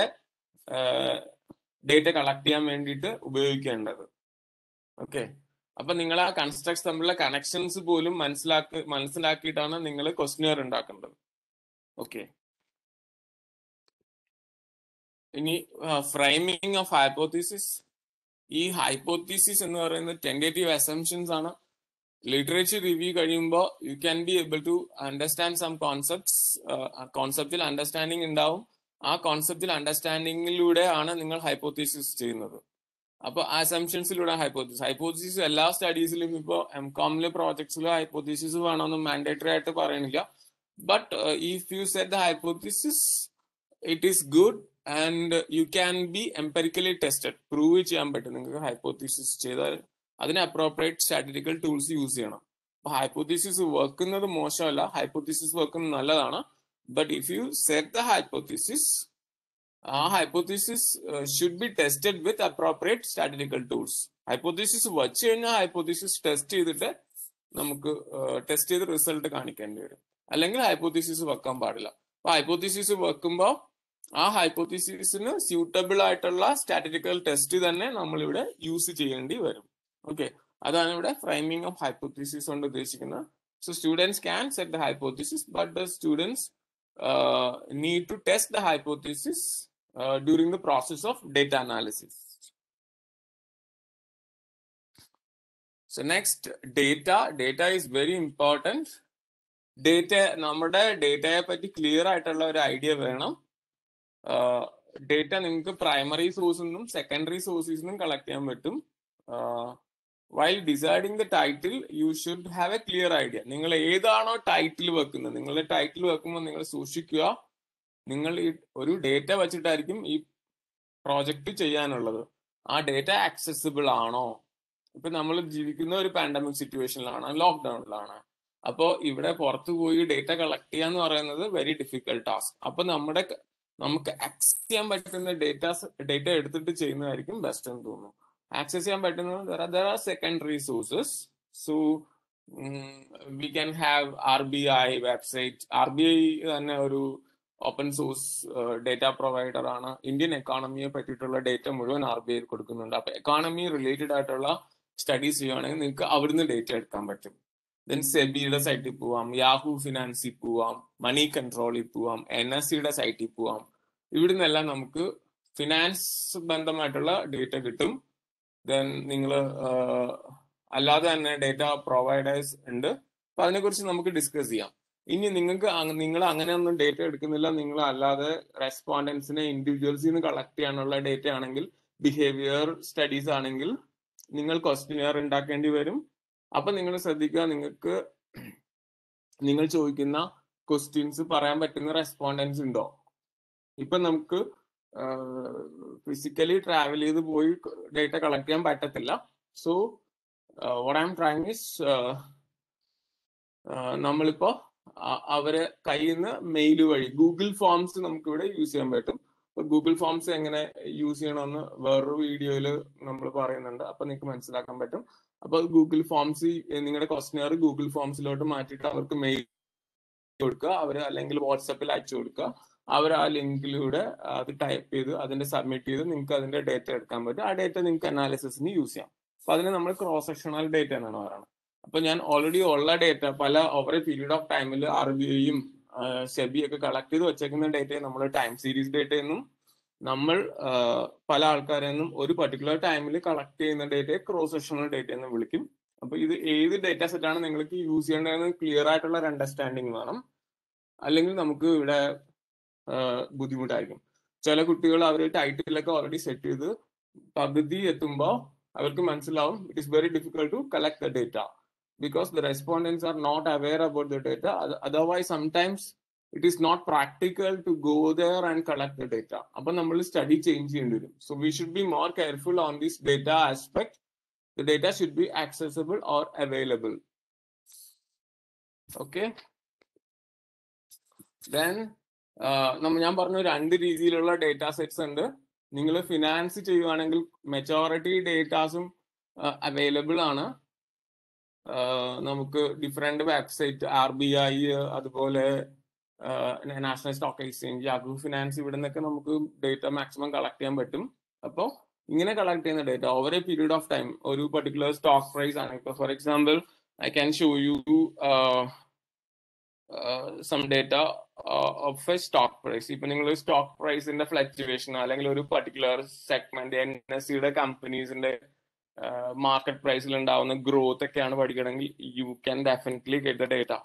ഡേറ്റ കളക്ട് ചെയ്യാൻ വേണ്ടിയിട്ട് ഉപയോഗിക്കേണ്ടത്. ഓക്കെ, അപ്പൊ നിങ്ങൾ ആ കൺസ്ട്രക്ട്സ് തമ്മിലുള്ള കണക്ഷൻസ് പോലും മനസ്സിലാക്കി മനസ്സിലാക്കിയിട്ടാണ് നിങ്ങൾ ക്വസ്റ്റിനെയർ ഉണ്ടാക്കേണ്ടത്. ഓക്കെ, ഇനി ഫ്രെയിമിംഗ് ഓഫ് ഹൈപ്പോത്തീസിസ്. ഈ ഹൈപ്പോത്തീസിസ് എന്ന് പറയുന്നത് ടെൻഡേറ്റീവ് അസംഷൻസ് ആണ്. ലിറ്ററേച്ചർ റിവ്യൂ കഴിയുമ്പോൾ you can be able to understand some concepts. കോൺസെപ്റ്റിൽ അണ്ടർസ്റ്റാൻഡിങ് ഉണ്ടാവും. ആ കോൺസെപ്റ്റിൽ അണ്ടർസ്റ്റാൻഡിങ്ങിലൂടെ ആണ് നിങ്ങൾ ഹൈപ്പോത്തീസിസ് ചെയ്യുന്നത്. അപ്പൊ അസംഷൻസിലൂടെ ഹൈപ്പോത്തീസിസ് ഹൈപ്പോത്തീസിസ് എല്ലാ സ്റ്റഡീസിലും ഇപ്പോൾ എം കോമിലെ പ്രോജക്ട്സിലും ഹൈപ്പോത്തീസിസ് വേണമെന്ന് മാൻഡേറ്ററി ആയിട്ട് പറയണില്ല. But if you set the hypothesis it is good and you can be empirically tested. Prove ചെയ്യാൻ പറ്റും നിങ്ങൾക്ക് ഹൈപ്പോത്തീസിസ് ചെയ്താൽ. അതിന് അപ്രോപ്രിയേറ്റ് സ്റ്റാറ്റിസ്റ്റിക്കൽ ടൂൾസ് യൂസ് ചെയ്യണം. അപ്പൊ ഹൈപ്പോത്തീസിസ് വെക്കുന്നത് മോശമല്ല, ഹൈപ്പോത്തീസിസ് വെക്കുന്നത് നല്ലതാണ്. But if you set the hypothesis, ആ hypothesis should be tested with appropriate statistical tools. Hypothesis വെച്ച് കഴിഞ്ഞാൽ ഹൈപ്പോത്തീസിസ് ടെസ്റ്റ് ചെയ്തിട്ട് നമുക്ക് ടെസ്റ്റ് ചെയ്ത് റിസൾട്ട് കാണിക്കേണ്ടി വരും. അല്ലെങ്കിൽ ഹൈപ്പോത്തീസിസ് വെക്കാൻ പാടില്ല. അപ്പൊ ഹൈപ്പോത്തീസിസ് വെക്കുമ്പോൾ ആ ഹൈപ്പോത്തീസിസിന് സ്യൂട്ടബിൾ ആയിട്ടുള്ള സ്റ്റാറ്റിസ്റ്റിക്കൽ ടെസ്റ്റ് തന്നെ നമ്മളിവിടെ യൂസ് ചെയ്യേണ്ടി വരും. ഓക്കെ, അതാണ് ഇവിടെ ഫ്രെയിമിംഗ് ഓഫ് ഹൈപ്പോത്തീസിസ് കൊണ്ട് ഉദ്ദേശിക്കുന്നത്. So students can set the hypothesis, but the students need to test the hypothesis during the process of data analysis. So next, data. Data is very important. Data, നമ്മുടെ ഡേറ്റയെ പറ്റി clear ആയിട്ടുള്ള ഒരു idea വേണം. Data നിങ്ങൾക്ക് primary സോഴ്സിൽ നിന്നും secondary സോഴ്സിൽ നിന്നും കളക്ട് ചെയ്യാൻ പറ്റും. While deciding the title you should have a clear idea. നിങ്ങൾ ഏതാണോ ടൈറ്റിൽ വെക്കുന്നത്, നിങ്ങളുടെ ടൈറ്റിൽ വെക്കുമ്പോൾ നിങ്ങൾ സൂക്ഷിക്കുക, നിങ്ങൾ ഈ ഒരു ഡേറ്റ വെച്ചിട്ടായിരിക്കും ഈ പ്രോജക്റ്റ് ചെയ്യാനുള്ളത്. ആ ഡേറ്റ ആക്സസിബിൾ ആണോ? ഇപ്പൊ നമ്മൾ ജീവിക്കുന്ന ഒരു പാൻഡമിക് സിറ്റുവേഷനിലാണ്, ലോക്ക്ഡൌണിലാണ്. അപ്പോൾ ഇവിടെ പുറത്തു പോയി ഡേറ്റ കളക്ട് ചെയ്യാന്ന് പറയുന്നത് വെരി ഡിഫിക്കൽട്ട് ടാസ്ക്. അപ്പൊ നമ്മുടെ നമുക്ക് ആക്സസ് ചെയ്യാൻ പറ്റുന്ന ഡേറ്റാസ് ഡേറ്റ എടുത്തിട്ട് ചെയ്യുന്നതായിരിക്കും ബെസ്റ്റ് എന്ന് തോന്നുന്നു. ആക്സസ് ചെയ്യാൻ പറ്റുന്നത് there are secondary sources. So um, we can have R B I website. R B I തന്നെ ഒരു ഓപ്പൺ സോഴ്സ് ഡേറ്റ പ്രൊവൈഡർ ആണ്. ഇന്ത്യൻ എക്കോണമിയെ പറ്റിയിട്ടുള്ള ഡേറ്റ മുഴുവൻ ആർ ബി ഐ കൊടുക്കുന്നുണ്ട്. അപ്പൊ എക്കോണമി റിലേറ്റഡ് ആയിട്ടുള്ള സ്റ്റഡീസ് ചെയ്യുവാണെങ്കിൽ നിങ്ങൾക്ക് അവിടുന്ന് ഡേറ്റ എടുക്കാൻ പറ്റും. ദെൻ സെബിയുടെ സൈറ്റിൽ പോവാം, യാഹൂ ഫിനാൻസിൽ പോവാം, മണി കൺട്രോളിൽ പോവാം, എൻ എസ് സിയുടെ സൈറ്റിൽ പോവാം. ഇവിടെ നിന്നെല്ലാം നമുക്ക് ഫിനാൻസ് ബന്ധമായിട്ടുള്ള ഡേറ്റ കിട്ടും. ദെൻ നിങ്ങൾ അല്ലാതെ തന്നെ ഡേറ്റ പ്രൊവൈഡേഴ്സ് ഉണ്ട്. അപ്പൊ അതിനെക്കുറിച്ച് നമുക്ക് ഡിസ്കസ് ചെയ്യാം. ഇനി നിങ്ങൾക്ക് നിങ്ങൾ അങ്ങനെയൊന്നും ഡേറ്റ എടുക്കുന്നില്ല, നിങ്ങൾ അല്ലാതെ റെസ്പോണ്ടൻസിനെ ഇൻഡിവിജ്വൽസിൽ നിന്ന് കളക്ട് ചെയ്യാനുള്ള ഡേറ്റ ആണെങ്കിൽ, ബിഹേവിയർ സ്റ്റഡീസ് ആണെങ്കിൽ നിങ്ങൾ ക്വസ്റ്റ്യനെയർ ഉണ്ടാക്കേണ്ടി വരും. അപ്പൊ നിങ്ങൾ ശ്രദ്ധിക്കുക, നിങ്ങൾക്ക് നിങ്ങൾ ചോദിക്കുന്ന ക്വസ്റ്റ്യൻസ് പറയാൻ പറ്റുന്ന റെസ്പോണ്ടൻസ് ഉണ്ടോ. ഇപ്പൊ നമുക്ക് ഫിസിക്കലി ട്രാവൽ ചെയ്ത് പോയി ഡേറ്റ കളക്ട് ചെയ്യാൻ പറ്റത്തില്ല. So what I'm trying is, നമ്മളിപ്പോ അവരെ കയ്യിൽ നിന്ന് മെയിൽ വഴി ഗൂഗിൾ ഫോംസ് നമുക്ക് ഇവിടെ യൂസ് ചെയ്യാൻ പറ്റും. ഗൂഗിൾ ഫോംസ് എങ്ങനെ യൂസ് ചെയ്യണമെന്ന് വേറൊരു വീഡിയോയിൽ നമ്മൾ പറയുന്നുണ്ട്, അപ്പൊ നിങ്ങൾക്ക് മനസ്സിലാക്കാൻ പറ്റും. അപ്പൊ ഗൂഗിൾ ഫോംസ്, നിങ്ങളുടെ ക്വസ്റ്റ്യനെയർ ഗൂഗിൾ ഫോംസിലോട്ട് മാറ്റിയിട്ട് അവർക്ക് മെയിൽ കൊടുക്കുക, അവർ അല്ലെങ്കിൽ വാട്സപ്പിൽ അയച്ചു കൊടുക്കുക. അവർ ആ ലിങ്കിലൂടെ അത് ടൈപ്പ് ചെയ്ത് അതിന്റെ സബ്മിറ്റ് ചെയ്ത് നിങ്ങൾക്ക് അതിന്റെ ഡേറ്റ എടുക്കാൻ പറ്റും. ആ ഡേറ്റ നിങ്ങൾക്ക് അനാലിസിസിന് യൂസ് ചെയ്യാം. അപ്പൊ അതിന് നമ്മൾ ക്രോസ് സെക്ഷണൽ ഡേറ്റ എന്നാണ് പറയുന്നത്. അപ്പൊ ഞാൻ ഓൾറെഡി ഉള്ള ഡേറ്റ പല ഓവർ എ പീരീഡ് ഓഫ് ടൈമിൽ ആർ ബി ഐയും സെബി ഒക്കെ കളക്ട് ചെയ്ത് വെച്ചേക്കുന്ന ഡേറ്റയെ നമ്മൾ ടൈം സീരീസ് ഡേറ്റ എന്നും, നമ്മൾ പല ആൾക്കാരെ നിന്നും ഒരു പർട്ടിക്കുലർ ടൈമിൽ കളക്ട് ചെയ്യുന്ന ഡേറ്റയെ ക്രോസ് സെക്ഷണൽ ഡേറ്റ എന്ന് വിളിക്കും. അപ്പൊ ഇത് ഏത് ഡേറ്റ സെറ്റ് ആണ് നിങ്ങൾക്ക് യൂസ് ചെയ്യേണ്ടതെന്ന് ക്ലിയർ ആയിട്ടുള്ള ഒരു അണ്ടർസ്റ്റാൻഡിങ് വേണം, അല്ലെങ്കിൽ നമുക്ക് ഇവിടെ ബുദ്ധിമുട്ടായിരിക്കും. ചില കുട്ടികൾ അവർ ടൈറ്റിലൊക്കെ ഓൾറെഡി സെറ്റ് ചെയ്ത് പകുതി എത്തുമ്പോൾ അവർക്ക് മനസ്സിലാവും it is very difficult to collect the data because the respondents are not aware about the data. Otherwise sometimes it is not practical to go there and collect the data. അപ്പൊ നമ്മൾ study change ചെയ്യേണ്ടി വരും. So we should be more careful on this data aspect. The data should be accessible or available. Okay, then ഞാൻ പറഞ്ഞു രണ്ട് രീതിയിലുള്ള data sets ഉണ്ട്. നിങ്ങൾ ഫിനാൻസ് ചെയ്യുവാണെങ്കിൽ മെജോറിറ്റി ഡേറ്റാസും അവൈലബിൾ ആണ്. നമുക്ക് different website, R B I, അതുപോലെ National Stock Exchange, Yahoo Finance, ഇവിടെ നിന്നൊക്കെ നമുക്ക് ഡേറ്റ മാക്സിമം കളക്ട് ചെയ്യാൻ പറ്റും. അപ്പോൾ ഇങ്ങനെ കളക്ട് ചെയ്യുന്ന data over a period of time ഒരു പർട്ടിക്കുലർ സ്റ്റോക്ക് പ്രൈസ് ആണ്. ഇപ്പോൾ for example I can show you some data of a stock price. ഇപ്പൊ നിങ്ങൾ സ്റ്റോക്ക് പ്രൈസിന്റെ ഫ്ലക്ച്വേഷൻ അല്ലെങ്കിൽ ഒരു പർട്ടിക്കുലർ സെഗ്മെന്റ് എൻ എസ് സിയുടെ കമ്പനീസിന്റെ മാർക്കറ്റ് പ്രൈസിൽ ഉണ്ടാവുന്ന ഗ്രോത്ത് ഒക്കെയാണ് പഠിക്കണമെങ്കിൽ you can definitely get the data.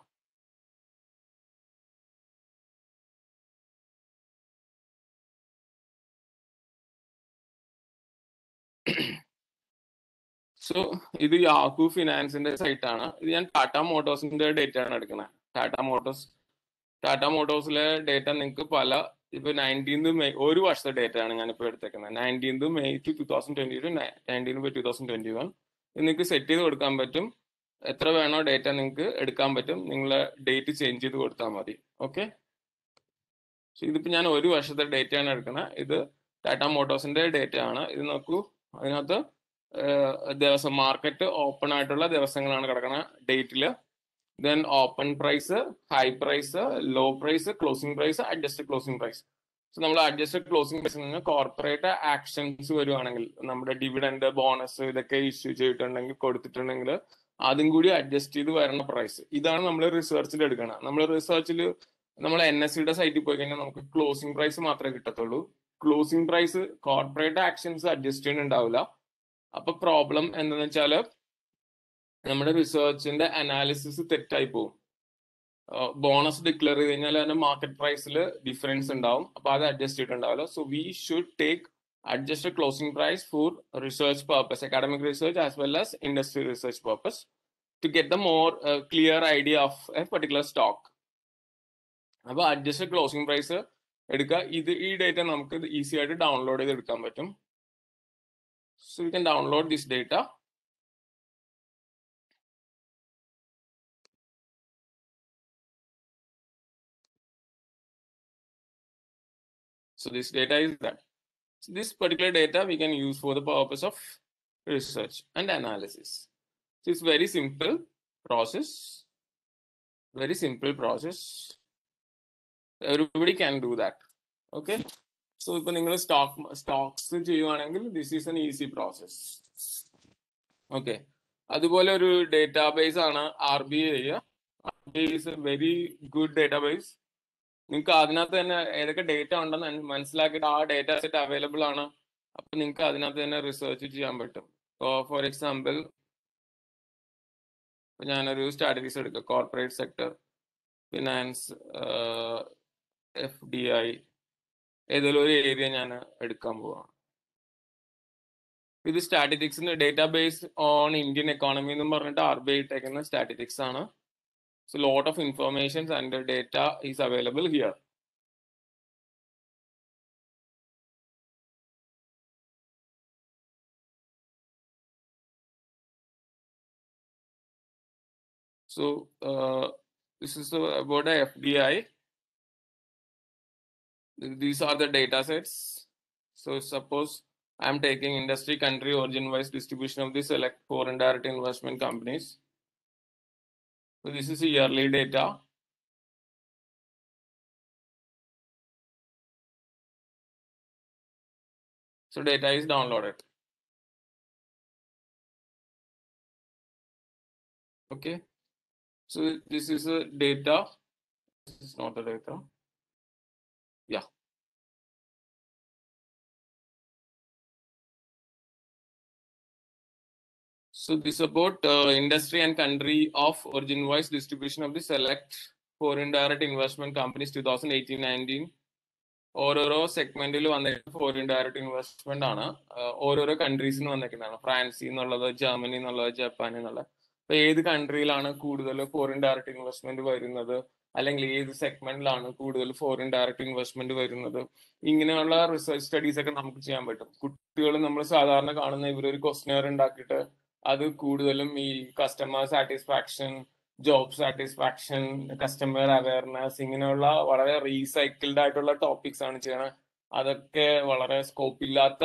So ഇത് യാഹൂ ഫിനാൻസിന്റെ സൈറ്റ് ആണ്. ഇത് ഞാൻ ടാറ്റ മോട്ടോഴ്സിന്റെ ഡേറ്റ ആണ് എടുക്കുന്നത്. ടാറ്റ മോട്ടോഴ്സ് ടാറ്റ മോട്ടോഴ്സിലെ ഡേറ്റ നിങ്ങൾക്ക് പല ഇപ്പൊ നയൻറ്റീൻത് മെയ് ഒരു വർഷത്തെ ഡേറ്റ ആണ് ഞാനിപ്പോൾ എടുത്തേക്കുന്നത്. Nineteenth May to two thousand twenty to nineteen by two thousand twenty one നിങ്ങൾക്ക് സെറ്റ് ചെയ്ത് കൊടുക്കാൻ പറ്റും. എത്ര വേണോ ഡേറ്റ നിങ്ങൾക്ക് എടുക്കാൻ പറ്റും. നിങ്ങളെ ഡേറ്റ് ചേഞ്ച് ചെയ്ത് കൊടുത്താൽ മതി. ഓക്കെ, ഇതിപ്പോ ഞാൻ ഒരു വർഷത്തെ ഡേറ്റ ആണ് എടുക്കുന്നത്. ഇത് ടാറ്റ മോട്ടോഴ്സിന്റെ ഡേറ്റ ആണ്. ഇത് നോക്കൂ, അതിനകത്ത് ദിവസം മാർക്കറ്റ് ഓപ്പൺ ആയിട്ടുള്ള ദിവസങ്ങളാണ് കിടക്കുന്ന ഡേറ്റില്. Then open price, high price, low price, closing price, adjusted closing price. So നമ്മൾ അഡ്ജസ്റ്റഡ് ക്ലോസിംഗ് പ്രൈസിൽ നിന്ന് കോർപ്പറേറ്റ് ആക്ഷൻസ് വരുവാണെങ്കിൽ, നമ്മുടെ ഡിവിഡൻഡ്, ബോണസ് ഇതൊക്കെ ഇഷ്യൂ ചെയ്തിട്ടുണ്ടെങ്കിൽ, കൊടുത്തിട്ടുണ്ടെങ്കിൽ അതും കൂടി അഡ്ജസ്റ്റ് ചെയ്ത് വരുന്ന പ്രൈസ്. ഇതാണ് നമ്മൾ റിസർച്ചിൽ എടുക്കണം. നമ്മൾ റിസർച്ചിൽ നമ്മൾ എൻ എസ് സിയുടെ സൈറ്റിൽ പോയി കഴിഞ്ഞാൽ നമുക്ക് ക്ലോസിംഗ് പ്രൈസ് മാത്രമേ കിട്ടത്തുള്ളൂ. Closing price corporate actions adjust ചെയ്യുന്നുണ്ടാവില്ല. അപ്പൊ പ്രോബ്ലം എന്താണെന്ന് വെച്ചാൽ നമ്മുടെ റിസർച്ചിന്റെ അനാലിസിസ് തെറ്റായി പോകും. ബോണസ് ഡിക്ലെയർ ചെയ്ത് കഴിഞ്ഞാൽ അതിന്റെ മാർക്കറ്റ് പ്രൈസിൽ ഡിഫറൻസ് ഉണ്ടാവും. അപ്പൊ അത് അഡ്ജസ്റ്റ് ചെയ്തിട്ടുണ്ടാവില്ല. So we should take adjusted closing price for research purpose, academic research as well as industry research purpose, to get the more uh, clear idea of a particular stock. അപ്പോൾ adjusted closing price എടുക്കുക. ഇത് ഈ data നമുക്ക് easy ആയിട്ട് download ചെയ്ത് എടുക്കാൻ പറ്റും. So you can download this data. So this data is that. So this particular data we can use for the purpose of research and analysis. So it's very simple process. Very simple process. Everybody can do that. Okay. So if you stock stocks, this is an easy process. Okay. അതുപോലെ ഒരു database ആണ് R B I. R B I is a very good database. നിങ്ങൾക്ക് അതിനകത്ത് തന്നെ ഏതൊക്കെ data ഉണ്ടെന്ന് മനസ്സിലാക്കിയിട്ട് ആ ഡേറ്റ സെറ്റ് അവൈലബിൾ ആണ്, അപ്പൊ നിങ്ങൾക്ക് അതിനകത്ത് തന്നെ റിസർച്ച് ചെയ്യാൻ പറ്റും. ഫോർ എക്സാമ്പിൾ ഞാനൊരു സ്റ്റാറ്റിസ്റ്റിക്സ് എടുക്കാം, corporate sector, finance, F D I, ഏതെങ്കിലും ഒരു ഏരിയ ഞാൻ എടുക്കാൻ പോവാണ്. ഇത് സ്റ്റാറ്റിസ്റ്റിക്സിന്റെ ഡേറ്റാബേസ് ഓൺ ഇന്ത്യൻ എക്കോണമി എന്ന് പറഞ്ഞിട്ട് ആർ ബി ഐ ഇട്ടേക്കുന്ന സ്റ്റാറ്റിസ്റ്റിക്സ് ആണ്. So lot of informations and data is available here. So uh, this is uh, about a F D I. These are the data sets. So suppose I am taking industry, country, origin wise distribution of the select foreign direct investment companies. So this is yearly data. So data is downloaded. Okay. So this is a data. This is not the data. Yeah. So this is about uh, industry and country of origin wise distribution of the select foreign direct investment companies twenty eighteen nineteen. ഓരോരോ സെഗ്മെന്റിൽ വന്നേക്കുന്ന foreign direct investment ആണ്. ഓരോരോ കൺട്രീസിൽ നിന്ന് വന്നേക്കുന്നതാണ്. ഫ്രാൻസിൽ നിന്നുള്ളത്, Germany എന്നുള്ളത്, Japan എന്നുള്ളത്. അപ്പൊ ഏത് കൺട്രിയിലാണ് കൂടുതൽ ഫോറിൻ ഡയറക്റ്റ് ഇൻവെസ്റ്റ്മെന്റ് വരുന്നത്, അല്ലെങ്കിൽ ഏത് സെഗ്മെന്റിലാണ് കൂടുതൽ ഫോറിൻ ഡയറക്റ്റ് ഇൻവെസ്റ്റ്മെന്റ് വരുന്നത്, ഇങ്ങനെയുള്ള റിസർച്ച് സ്റ്റഡീസ് ഒക്കെ നമുക്ക് ചെയ്യാൻ പറ്റും. കുട്ടികൾ നമ്മൾ സാധാരണ കാണുന്ന ഇവരൊരു ക്വസ്റ്റ്യനർ ഉണ്ടാക്കിയിട്ട് അത് കൂടുതലും ഈ customer satisfaction, job satisfaction, customer awareness, ഇങ്ങനെയുള്ള വളരെ റീസൈക്കിൾഡ് ആയിട്ടുള്ള ടോപ്പിക്സ് ആണ് ചെയ്യണത്. അതൊക്കെ വളരെ സ്കോപ്പ് ഇല്ലാത്ത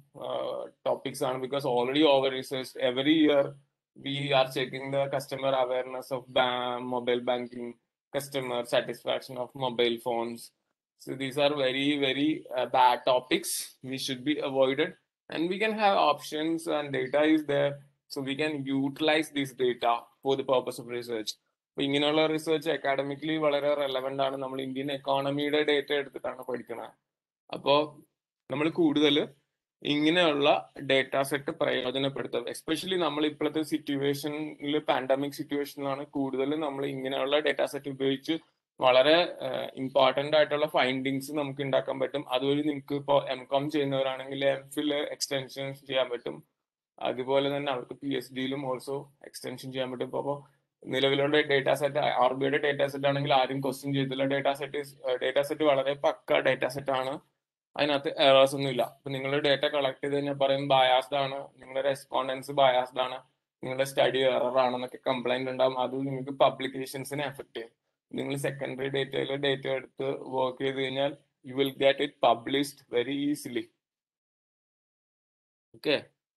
ടോപ്പിക്സ് ആണ്. Because already over research every year we are checking the customer awareness of mobile banking, customer satisfaction of mobile phones. So these are very very uh, bad topics. We should be avoided, and we can have options and data is there, so we can utilize this data for the purpose of research. അപ്പോൾ ഇങ്ങനെയുള്ള research academically വളരെ relevant ആണ്. നമ്മൾ Indian എക്കോണമിയുടെ data എടുത്തിട്ടാണ് പഠിക്കുന്നത്. അപ്പോൾ നമ്മൾ കൂടുതൽ ഇങ്ങനെയുള്ള ഡേറ്റ സെറ്റ് പ്രയോജനപ്പെടുത്തുക. എസ്പെഷ്യലി നമ്മൾ ഇപ്പോഴത്തെ സിറ്റുവേഷനിൽ, പാൻഡമിക് സിറ്റുവേഷനിലാണ് കൂടുതൽ നമ്മൾ ഇങ്ങനെയുള്ള ഡേറ്റ സെറ്റ് ഉപയോഗിച്ച് വളരെ ഇമ്പോർട്ടന്റ് ആയിട്ടുള്ള ഫൈൻഡിങ്സ് നമുക്ക് ഉണ്ടാക്കാൻ പറ്റും. അതുവഴി നിങ്ങൾക്ക് ഇപ്പോൾ എം കോം ചെയ്യുന്നവരാണെങ്കിൽ എം ഫിൽ എക്സ്റ്റൻഷൻ ചെയ്യാൻ പറ്റും. അതുപോലെ തന്നെ അവർക്ക് പി എച്ച് ഡിയിലും ഓൾസോ എക്സ്റ്റൻഷൻ ചെയ്യാൻ പറ്റും. ഇപ്പോൾ നിലവിലുള്ള ഡേറ്റ സെറ്റ്, ആർ ബി ഐയുടെ ഡേറ്റ സെറ്റ് ആണെങ്കിൽ ആരും ക്വസ്റ്റ്യൻ ചെയ്തില്ല. ഡേറ്റ സെറ്റ് ഡേറ്റ സെറ്റ് വളരെ പക്ക ഡേറ്റ സെറ്റ് ആണ്. അതിനകത്ത് എറേഴ്സ് ഒന്നും ഇല്ല. അപ്പൊ നിങ്ങൾ ഡേറ്റ കളക്ട് ചെയ്ത് കഴിഞ്ഞാൽ പറയും ബയാസ്ഡ് ആണ്, നിങ്ങളുടെ റെസ്പോണ്ടൻസ് ബയാസ്ഡ് ആണ്, നിങ്ങളുടെ സ്റ്റഡി എറർ ആണെന്നൊക്കെ കംപ്ലൈന്റ് ഉണ്ടാവും. അത് നിങ്ങൾക്ക് പബ്ലിക്കേഷൻസിനെ എഫക്ട് ചെയ്യും. നിങ്ങൾ സെക്കൻഡറി ഡേറ്റയിൽ ഡേറ്റ എടുത്ത് വർക്ക് ചെയ്ത് കഴിഞ്ഞാൽ you will get it published very easily. Okay.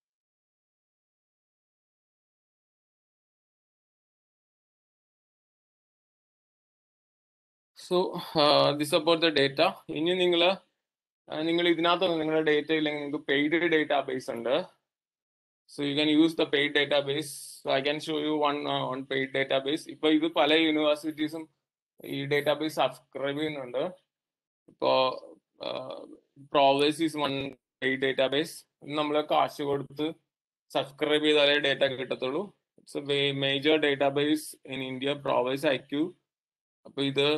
So this about the data. ഇനി നിങ്ങൾ നിങ്ങൾ ഇതിനകത്ത് നിങ്ങളുടെ ഡേറ്റ ഇല്ലെങ്കിൽ നിങ്ങൾക്ക് പെയ്ഡ് ഡേറ്റാബേസ് ഉണ്ട്. So you can use the paid database. So I can show you one uh, on paid database. ഇപ്പോൾ ഇത് പല യൂണിവേഴ്സിറ്റീസും ഈ ഡേറ്റാബേസ് സബ്സ്ക്രൈബ് ചെയ്യുന്നുണ്ട്. ഇപ്പോൾ Prowess is one paid database. നമ്മൾ കാശ് കൊടുത്ത് സബ്സ്ക്രൈബ് ചെയ്താലേ ഡേറ്റ കിട്ടത്തുള്ളൂ. It's a major database in India, Prowess I Q. അപ്പൊ ഇത്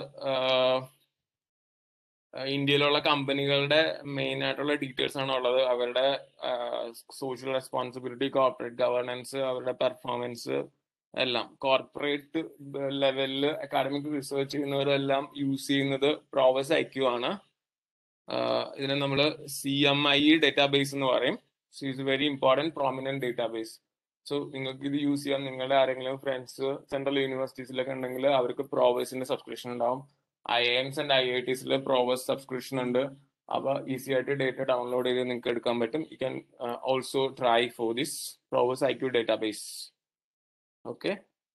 ഇന്ത്യയിലുള്ള കമ്പനികളുടെ മെയിൻ ആയിട്ടുള്ള ഡീറ്റെയിൽസ് ആണ് ഉള്ളത്. അവരുടെ സോഷ്യൽ റെസ്പോൺസിബിലിറ്റി, കോർപ്പറേറ്റ് ഗവർണൻസ്, അവരുടെ പെർഫോമൻസ് എല്ലാം. കോർപ്പറേറ്റ് ലെവലിൽ അക്കാഡമിക് റിസർച്ച് ചെയ്യുന്നവരെല്ലാം യൂസ് ചെയ്യുന്നത് പ്രോവസ് ഐ ക്യൂ ആണ്. ഇതിനെ നമ്മൾ സി എം ഐ ഡേറ്റാബേസ് എന്ന് പറയും. So it's very important prominent database. So നിങ്ങൾക്ക് ഇത് യൂസ് ചെയ്യാം. നിങ്ങളുടെ ആരെങ്കിലും ഫ്രണ്ട്സ് സെൻട്രൽ യൂണിവേഴ്സിറ്റീസിലൊക്കെ ഉണ്ടെങ്കിൽ അവർക്ക് പ്രോവേഴ്സിന്റെ സബ്സ്ക്രിപ്ഷൻ ഉണ്ടാവും. I Ms and I I ടിസിൽ പ്രോവേഴ്സ് സബ്സ്ക്രിപ്ഷൻ ഉണ്ട്. അപ്പൊ ഈസി ആയിട്ട് ഡേറ്റ ഡൗൺലോഡ് ചെയ്ത് നിങ്ങൾക്ക് എടുക്കാൻ പറ്റും. You can also try for this Prowess I Q database. Okay.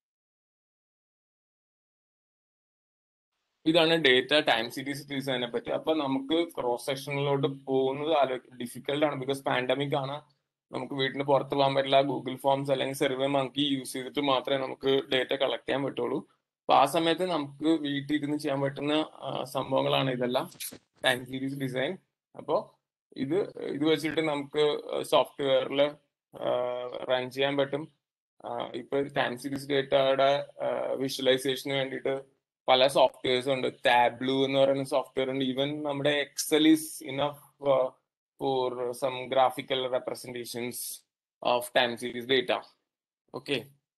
ഇതാണ് ഡേറ്റ ടൈം സീരീസ് ഡിസൈനെ പറ്റി. അപ്പൊ നമുക്ക് ക്രോസ് സെക്ഷനിലോട്ട് പോകുന്നത് ആലോചിക്കും ഡിഫിക്കൽട്ട് ആണ്. ബിക്കോസ് പാൻഡമിക് ആണ്, നമുക്ക് വീട്ടിന് പുറത്ത് പോകാൻ പറ്റില്ല. ഗൂഗിൾ ഫോംസ് അല്ലെങ്കിൽ സർവേ മങ്കി യൂസ് ചെയ്തിട്ട് മാത്രമേ നമുക്ക് ഡേറ്റ കളക്ട് ചെയ്യാൻ പറ്റുള്ളൂ. അപ്പൊ ആ സമയത്ത് നമുക്ക് വീട്ടിൽ ഇരുന്ന് ചെയ്യാൻ പറ്റുന്ന സംഭവങ്ങളാണ് ഇതെല്ലാം, ടൈം സീരീസ് ഡിസൈൻ. അപ്പോൾ ഇത് ഇത് വെച്ചിട്ട് നമുക്ക് സോഫ്റ്റ്വെയറിൽ റൺ ചെയ്യാൻ പറ്റും. ഇപ്പൊ ടൈം സീരീസ് ഡേറ്റയുടെ വിഷ്വലൈസേഷന് വേണ്ടിയിട്ട് പല സോഫ്റ്റ്വെയർസ് ഉണ്ട്. ടാബ്ലൂ എന്ന് പറയുന്ന സോഫ്റ്റ്വെയർ ഉണ്ട്. ഈവൻ നമ്മുടെ Excel is enough for some graphical representations of time series data. Okay,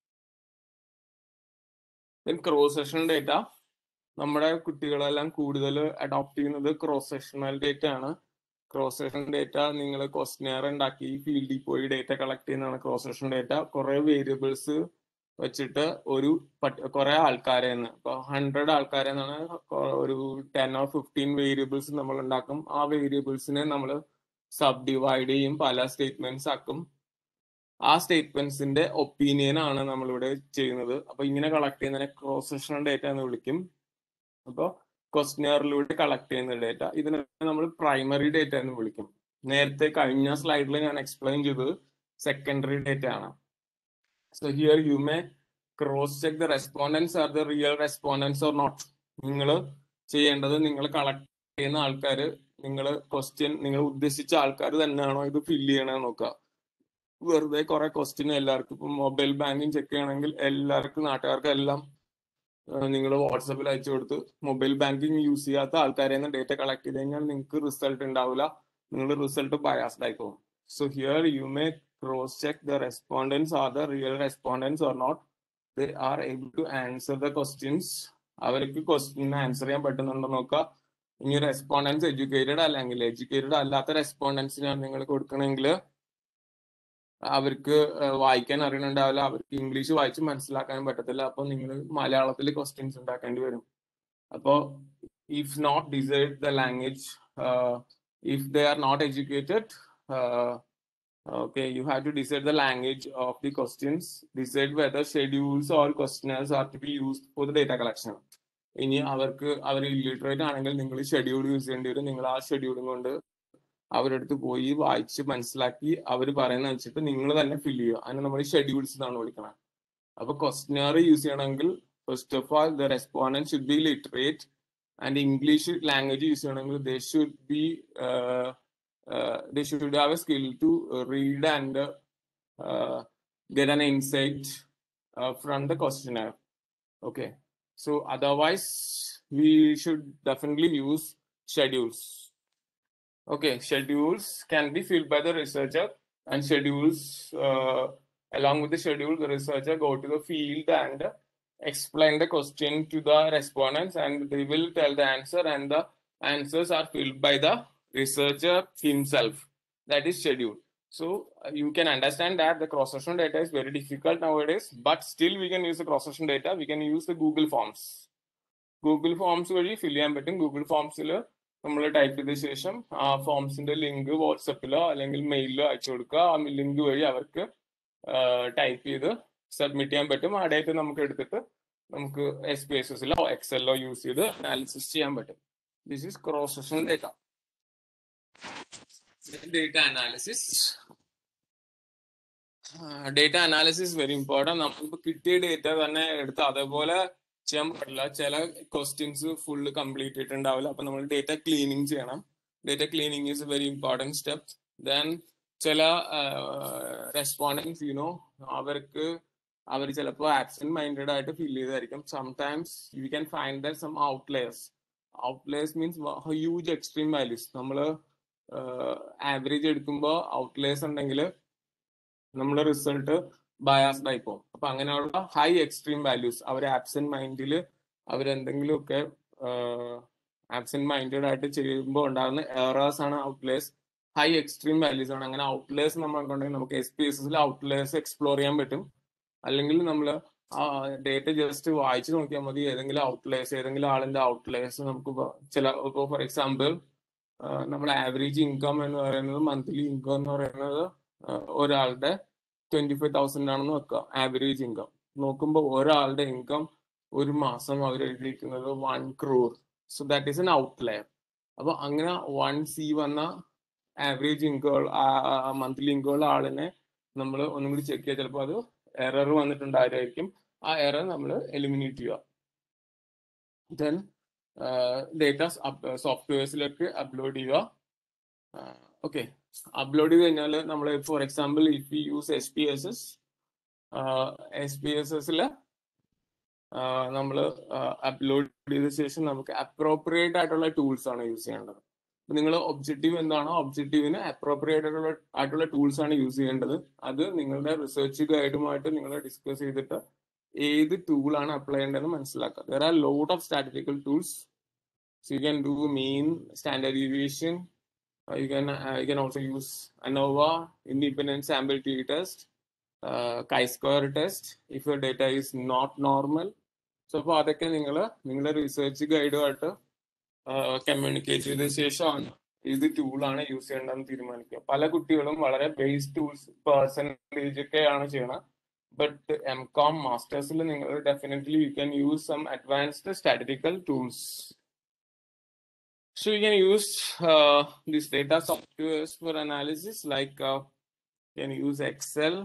then cross sectional data. നമ്മുടെ കുട്ടികളെല്ലാം കൂടുതൽ അഡോപ്റ്റ് ചെയ്യുന്നത് ക്രോസ് സെക്ഷണൽ ഡേറ്റ ആണ്. ക്രോസ് സെക്ഷണൽ ഡേറ്റ നിങ്ങൾ ക്വസ്റ്റ്യനെയർ ഉണ്ടാക്കി ഫീൽഡിൽ പോയി ഡേറ്റ കളക്ട് ചെയ്യുന്നതാണ് ക്രോസ് സെക്ഷണൽ ഡേറ്റ. കുറെ വേരിയബിൾസ് വെച്ചിട്ട് ഒരു കുറെ ആൾക്കാരെ ഇപ്പൊ ഹൺഡ്രഡ് ആൾക്കാരെ നിന്നാണ് ഒരു ടെൻ ഓർ ഫിഫ്റ്റീൻ വേരിയബിൾസ് നമ്മൾ ഉണ്ടാക്കും. ആ വേരിയബിൾസിനെ നമ്മൾ സബ് ഡിവൈഡ് ചെയ്യും, പല സ്റ്റേറ്റ്മെന്റ്സ് ആക്കും. ആ സ്റ്റേറ്റ്മെന്റ്സിന്റെ ഒപ്പീനിയൻ ആണ് നമ്മളിവിടെ ചെയ്യുന്നത്. അപ്പൊ ഇങ്ങനെ കളക്ട് ചെയ്യുന്നതിനെ ക്രോസ് സെക്ഷണൽ ഡേറ്റ എന്ന് വിളിക്കും. അപ്പോൾ ക്വസ്റ്റ്യനെയറിലൂടെ കളക്ട് ചെയ്യുന്ന ഡേറ്റ, ഇതിനെ നമ്മൾ പ്രൈമറി ഡേറ്റ എന്ന് വിളിക്കും. നേരത്തെ കഴിഞ്ഞ സ്ലൈഡിൽ ഞാൻ എക്സ്പ്ലെയിൻ ചെയ്തത് സെക്കൻഡറി ഡേറ്റ ആണ്. So here you may cross check the respondents are the real respondents or not. നിങ്ങൾ ചെയ്യേണ്ടത് നിങ്ങൾ കളക്ട് ചെയ്യുന്ന ആൾക്കാർ, നിങ്ങൾ ക്വസ്റ്റ്യൻ നിങ്ങൾ ഉദ്ദേശിച്ച ആൾക്കാർ തന്നെയാണോ ഇത് ഫില്ല് ചെയ്യണമെന്ന് നോക്കുക. വെറുതെ കുറെ ക്വസ്റ്റ്യൻ എല്ലാവർക്കും, ഇപ്പം മൊബൈൽ ബാങ്കിങ് ചെക്ക് ചെയ്യണമെങ്കിൽ എല്ലാവർക്കും നാട്ടുകാർക്കും എല്ലാം നിങ്ങൾ വാട്സപ്പിൽ അയച്ചു കൊടുത്ത് മൊബൈൽ ബാങ്കിങ് യൂസ് ചെയ്യാത്ത ആൾക്കാരെ ഡേറ്റ കളക്ട് ചെയ്ത് കഴിഞ്ഞാൽ നിങ്ങൾക്ക് റിസൾട്ട് ഉണ്ടാവില്ല, നിങ്ങളുടെ റിസൾട്ട് ബയാസ്ഡ് ആയി പോകും. So here you may cross check the respondents are the real respondents or not, they are able to answer the questions. അവർക്ക് ക്വസ്റ്റ്യൻ ആൻസർ ചെയ്യാൻ പറ്റുന്നുണ്ടോ നോക്കുക. ഇനി റെസ്പോണ്ടൻസ് എഡ്യൂക്കേറ്റഡ് അല്ലെങ്കിൽ എഡ്യൂക്കേറ്റഡ് അല്ലാത്ത റെസ്പോണ്ടൻസിനാണ് നിങ്ങൾ കൊടുക്കണമെങ്കിൽ അവർക്ക് വായിക്കാൻ അറിയണുണ്ടാവില്ല, അവർക്ക് ഇംഗ്ലീഷ് വായിച്ച് മനസ്സിലാക്കാനും പറ്റത്തില്ല. അപ്പൊ നിങ്ങൾ മലയാളത്തിൽ ക്വസ്റ്റ്യൻസ് ഉണ്ടാക്കേണ്ടി വരും. അപ്പോ if not decide the language, if they are not educated, okay, you have to decide the language of the questions, decide whether schedules or questionnaires are to be used for the data collection. ഇനി അവർക്ക് അവർ illiterate ആണെങ്കിൽ നിങ്ങൾ schedule use ചെയ്യേണ്ടി വരും. നിങ്ങൾ ആ ഷെഡ്യൂളും കൊണ്ട് അവരുടെ അടുത്ത് പോയി വായിച്ച് മനസ്സിലാക്കി അവർ പറയുന്ന വെച്ചിട്ട് നിങ്ങൾ തന്നെ ഫില്ല് ചെയ്യുക. അതിന് നമ്മൾ ഷെഡ്യൂൾസ് എന്നാണ് വിളിക്കുന്നത്. അപ്പൊ ക്വസ്റ്റ്യനെയർ യൂസ് ചെയ്യണമെങ്കിൽ first of all the respondent should be literate, and English language use ചെയ്യണമെങ്കിൽ they should be Uh, they should have a skill to uh, read and uh, uh, get an insight uh, from the questionnaire. Okay, so otherwise we should definitely use schedules. Okay, schedules can be filled by the researcher, and schedules uh, along with the schedule the researcher go to the field and uh, explain the question to the respondents, and they will tell the answer, and the answers are filled by the researcher himself. That is schedule. So uh, you can understand that the cross-sectional data is very difficult nowadays, but still we can use the cross-sectional data. We can use the Google Forms. Google Forms വഴി ഫിൽ ചെയ്യാൻ പറ്റും. Google ഫോംസിൽ നമ്മൾ type ചെയ്ത ശേഷം ആ ഫോംസിന്റെ link വാട്സപ്പിലോ അല്ലെങ്കിൽ മെയിലിലോ അയച്ചു കൊടുക്കുക. ആ ലിങ്ക് വഴി അവർക്ക് ടൈപ്പ് ചെയ്ത് സബ്മിറ്റ് ചെയ്യാൻ പറ്റും. ആ ഡേറ്റ നമുക്ക് എടുത്തിട്ട് നമുക്ക് എസ് പി എസ് എസിലോ എക്സലിലോ യൂസ് ചെയ്ത് അനാലിസിസ് ചെയ്യാൻ പറ്റും. This is cross sectional data. Data analysis. Uh, data analysis is very important. നമുക്ക് കിട്ടിയ ഡേറ്റ തന്നെ എടുത്ത് അതേപോലെ ചെയ്യാൻ പാടില്ല. ചില ക്വസ്റ്റ്യൻസ് ഫുള്ള് കംപ്ലീറ്റ് ആയിട്ടുണ്ടാവില്ല. അപ്പൊ നമ്മൾ ഡേറ്റ ക്ലീനിങ് ചെയ്യണം. Data cleaning is a very important step. Then ചില റെസ്പോണ്ടൻസ് യുനോ അവർക്ക് അവർ ചിലപ്പോൾ ആബ്സെന്റ് മൈൻഡഡ് ആയിട്ട് ഫീൽ ചെയ്തായിരിക്കും. Sometimes you can find that some outliers. Outliers means huge extreme values. നമ്മൾ ആവറേജ് എടുക്കുമ്പോൾ ഔട്ട്ലേഴ്സ് ഉണ്ടെങ്കിൽ നമ്മുടെ റിസൾട്ട് ബയാസ്ഡ് ആയി പോകും. അപ്പൊ അങ്ങനെയുള്ള ഹൈ എക്സ്ട്രീം വാല്യൂസ് അവർ ആബ്സെന്റ് മൈൻഡിൽ അവരെന്തെങ്കിലുമൊക്കെ ആബ്സെന്റ് മൈൻഡഡ് ആയിട്ട് ചെയ്യുമ്പോൾ ഉണ്ടാകുന്ന എറേഴ്സ് ആണ് ഔട്ട്ലേഴ്സ്. ഹൈ എക്സ്ട്രീം വാല്യൂസ് ആണ്. അങ്ങനെ ഔട്ട്ലേഴ്സ് നമ്മൾ ഉണ്ടെങ്കിൽ നമുക്ക് എസ് പി എസ് എസിൽ ഔട്ട്ലേഴ്സ് എക്സ്പ്ലോർ ചെയ്യാൻ പറ്റും. അല്ലെങ്കിൽ നമ്മൾ ആ ഡേറ്റ ജസ്റ്റ് വായിച്ചു നോക്കിയാൽ മതി. ഏതെങ്കിലും ഔട്ട്ലേഴ്സ് ഏതെങ്കിലും ആളിന്റെ ഔട്ട്ലേഴ്സ് നമുക്ക് ചില ഇപ്പോൾ ഫോർ എക്സാമ്പിൾ നമ്മുടെ ആവറേജ് ഇൻകം എന്ന് പറയുന്നത് മന്ത്ലി ഇൻകം എന്ന് പറയുന്നത് ഒരാളുടെ ട്വന്റി ഫൈവ് തൗസൻഡ് ആണെന്ന് വെക്കുക. ആവറേജ് ഇൻകം നോക്കുമ്പോൾ ഒരാളുടെ ഇൻകം ഒരു മാസം അവർ എഴുതിയിരിക്കുന്നത് one crore. So that is an outlier. അപ്പൊ അങ്ങനെ വൺ സി വന്ന ആവറേജ് ഇൻകം മന്ത്ലി ഇൻകം ഉള്ള ആളിനെ നമ്മൾ ഒന്നും കൂടി ചെക്ക് ചെയ്യുക. ചിലപ്പോൾ അത് എറർ വന്നിട്ടുണ്ടായിരിക്കും. ആ എറർ നമ്മൾ എലിമിനേറ്റ് ചെയ്യുക. then ഡേറ്റ സോഫ്റ്റ്വെയർസിലേക്ക് അപ്ലോഡ് ചെയ്യുക. ഓക്കെ, അപ്ലോഡ് ചെയ്ത് കഴിഞ്ഞാൽ നമ്മൾ for example if you use S P S S S P S എസില് നമ്മൾ അപ്ലോഡ് ചെയ്ത ശേഷം നമുക്ക് അപ്രോപ്രിയേറ്റ് ആയിട്ടുള്ള ടൂൾസ് ആണ് യൂസ് ചെയ്യേണ്ടത്. നിങ്ങൾ ഒബ്ജക്റ്റീവ് എന്താണോ ഒബ്ജക്റ്റീവിന് അപ്രോപ്രിയേറ്റ് ആയിട്ടുള്ള ആയിട്ടുള്ള ടൂൾസ് ആണ് യൂസ് ചെയ്യേണ്ടത്. അത് നിങ്ങളുടെ റിസർച്ച് ഗൈഡുമായിട്ട് നിങ്ങൾ ഡിസ്കസ് ചെയ്തിട്ട് ഏത് ടൂളാണ് അപ്ലൈ ചെയ്യേണ്ടതെന്ന് മനസ്സിലാക്കുക. There are lot of statistical tools. So you can do mean, standard deviation, you can uh, you can also use ANOVA, independent sample t-test, uh, chi-square test if your data is not normal. So അപ്പോൾ അതൊക്കെ നിങ്ങൾ നിങ്ങളുടെ research ഗൈഡുമായിട്ട് communicate ചെയ്ത ശേഷമാണ് ഏത് ടൂളാണ് use ചെയ്യേണ്ടതെന്ന് തീരുമാനിക്കുക. പല കുട്ടികളും വളരെ ബേസ് ടൂൾസ് പെർസെൻറ്റേജ് ഒക്കെയാണ് ചെയ്യണം. ബട്ട് എം കോം മാസ്റ്റേഴ്സിൽ നിങ്ങൾ definitely you can use some advanced statistical tools. So you can use uh, this data softwares for analysis, like uh, you can use Excel,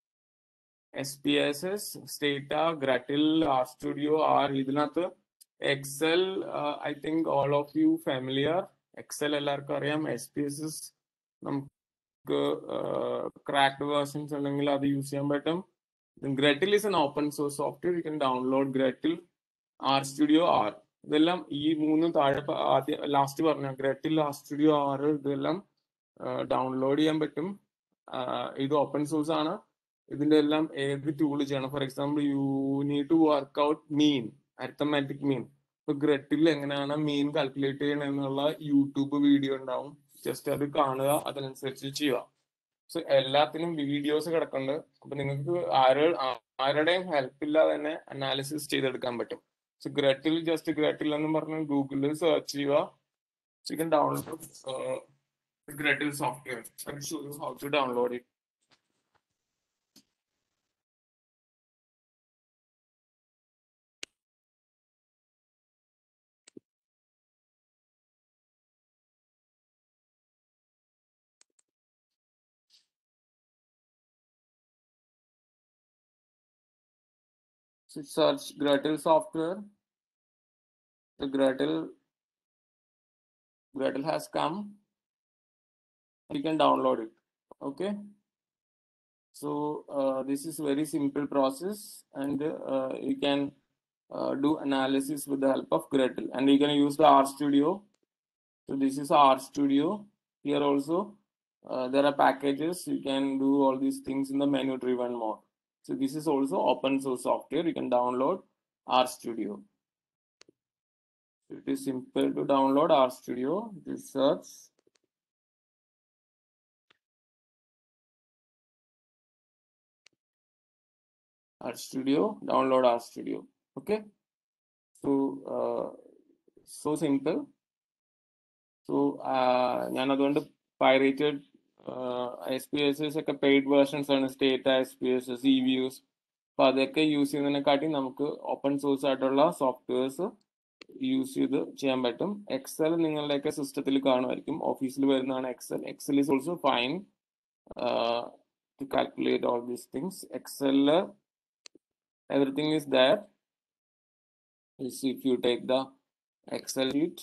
S P S S, Stata, Grattil, RStudio, or idinathu Excel. Uh, I think all of you familiar. Excel ellarku ariyam. S P S S namukku cracked versions undengil adu use cheyan pattum. Then Grattil is an open source software. You can download Grattil, RStudio, R. ഇതെല്ലാം ഈ മൂന്ന് താഴെ ആദ്യം last പറഞ്ഞ ഗ്രാറ്റിൽ, RStudio, ആറ് ഇതെല്ലാം download ചെയ്യാൻ പറ്റും. ഇത് ഓപ്പൺ സോഴ്സ് ആണ്. ഇതിന്റെ എല്ലാം ഏത് ടൂൾ ചെയ്യണം, for example you need to work out mean, arithmetic mean. ഇപ്പൊ ഗ്രാറ്റിൽ എങ്ങനെയാണ് മീൻ കാൽക്കുലേറ്റ് ചെയ്യണം എന്നുള്ള യൂട്യൂബ് വീഡിയോ ഉണ്ടാവും. ജസ്റ്റ് അത് കാണുക, അതിനനുസരിച്ച് ചെയ്യുക. സോ എല്ലാത്തിനും വീഡിയോസ് കിടക്കുന്നുണ്ട്. അപ്പൊ നിങ്ങൾക്ക് ആര് ആരുടെയും ഹെൽപ്പ് ഇല്ലാതെ തന്നെ അനാലിസിസ് ചെയ്തെടുക്കാൻ പറ്റും. So Grattil, just Grattil എന്ന് പറഞ്ഞ് ഗൂഗിളിൽ സെർച്ച് ചെയ്യുക. So you can download uh, the Grattil software. I will show you how to download it. So search Grattil software. The Grattil Grattil has come. You can download it. Okay. So uh, this is very simple process, and uh, you can uh, do analysis with the help of Grattil, and you can use the RStudio. So this is RStudio. Here also uh, there are packages. You can do all these things in the menu driven mode. So this is also open source software. You can download RStudio. It is simple to download RStudio. This search. RStudio, download RStudio. Okay. So uh, so simple. So ഞാൻ അതുകൊണ്ട് pirated S P S S ഒക്കെ paid versions ആണ്. Stata, S P S S, EViews. അപ്പൊ അതൊക്കെ use ചെയ്യുന്നതിനെക്കാട്ടി നമുക്ക് open source ആയിട്ടുള്ള softwares use ചെയ്ത് ചെയ്യാൻ പറ്റും. എക്സൽ നിങ്ങളുടെയൊക്കെ സിസ്റ്റത്തിൽ കാണുമായിരിക്കും, ഓഫീസിൽ വരുന്നതാണ് Excel. Excel is also fine to calculate all these things. എക്സലില് everything is there. If you take the Excel sheet,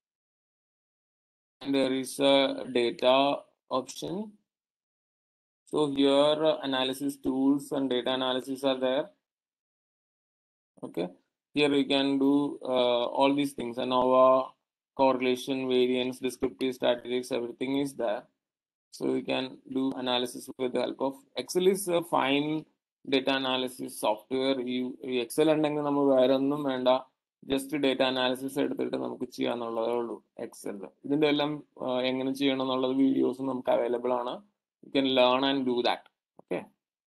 and there is a data option. So here uh, analysis tools and data analysis are there. Okay, here you can do uh, all these things: ANOVA, correlation, variance, descriptive statistics, everything is there. So you can do analysis with the help of Excel. Is a fine data analysis software. You Excel ഉണ്ടെങ്കിൽ നമ്മൾ വേറെ ഒന്നും വേണ്ട, just data analysis എടുത്തിട്ട് നമുക്ക് ചെയ്യാന്നുള്ളതേ ഉള്ളൂ എക്സലിൽ. ഇതിന്റെ എല്ലാം എങ്ങനെ ചെയ്യണം എന്നുള്ളത് വീഡിയോസും നമുക്ക് അവൈലബിൾ ആണ്. You can learn and do that. Okay,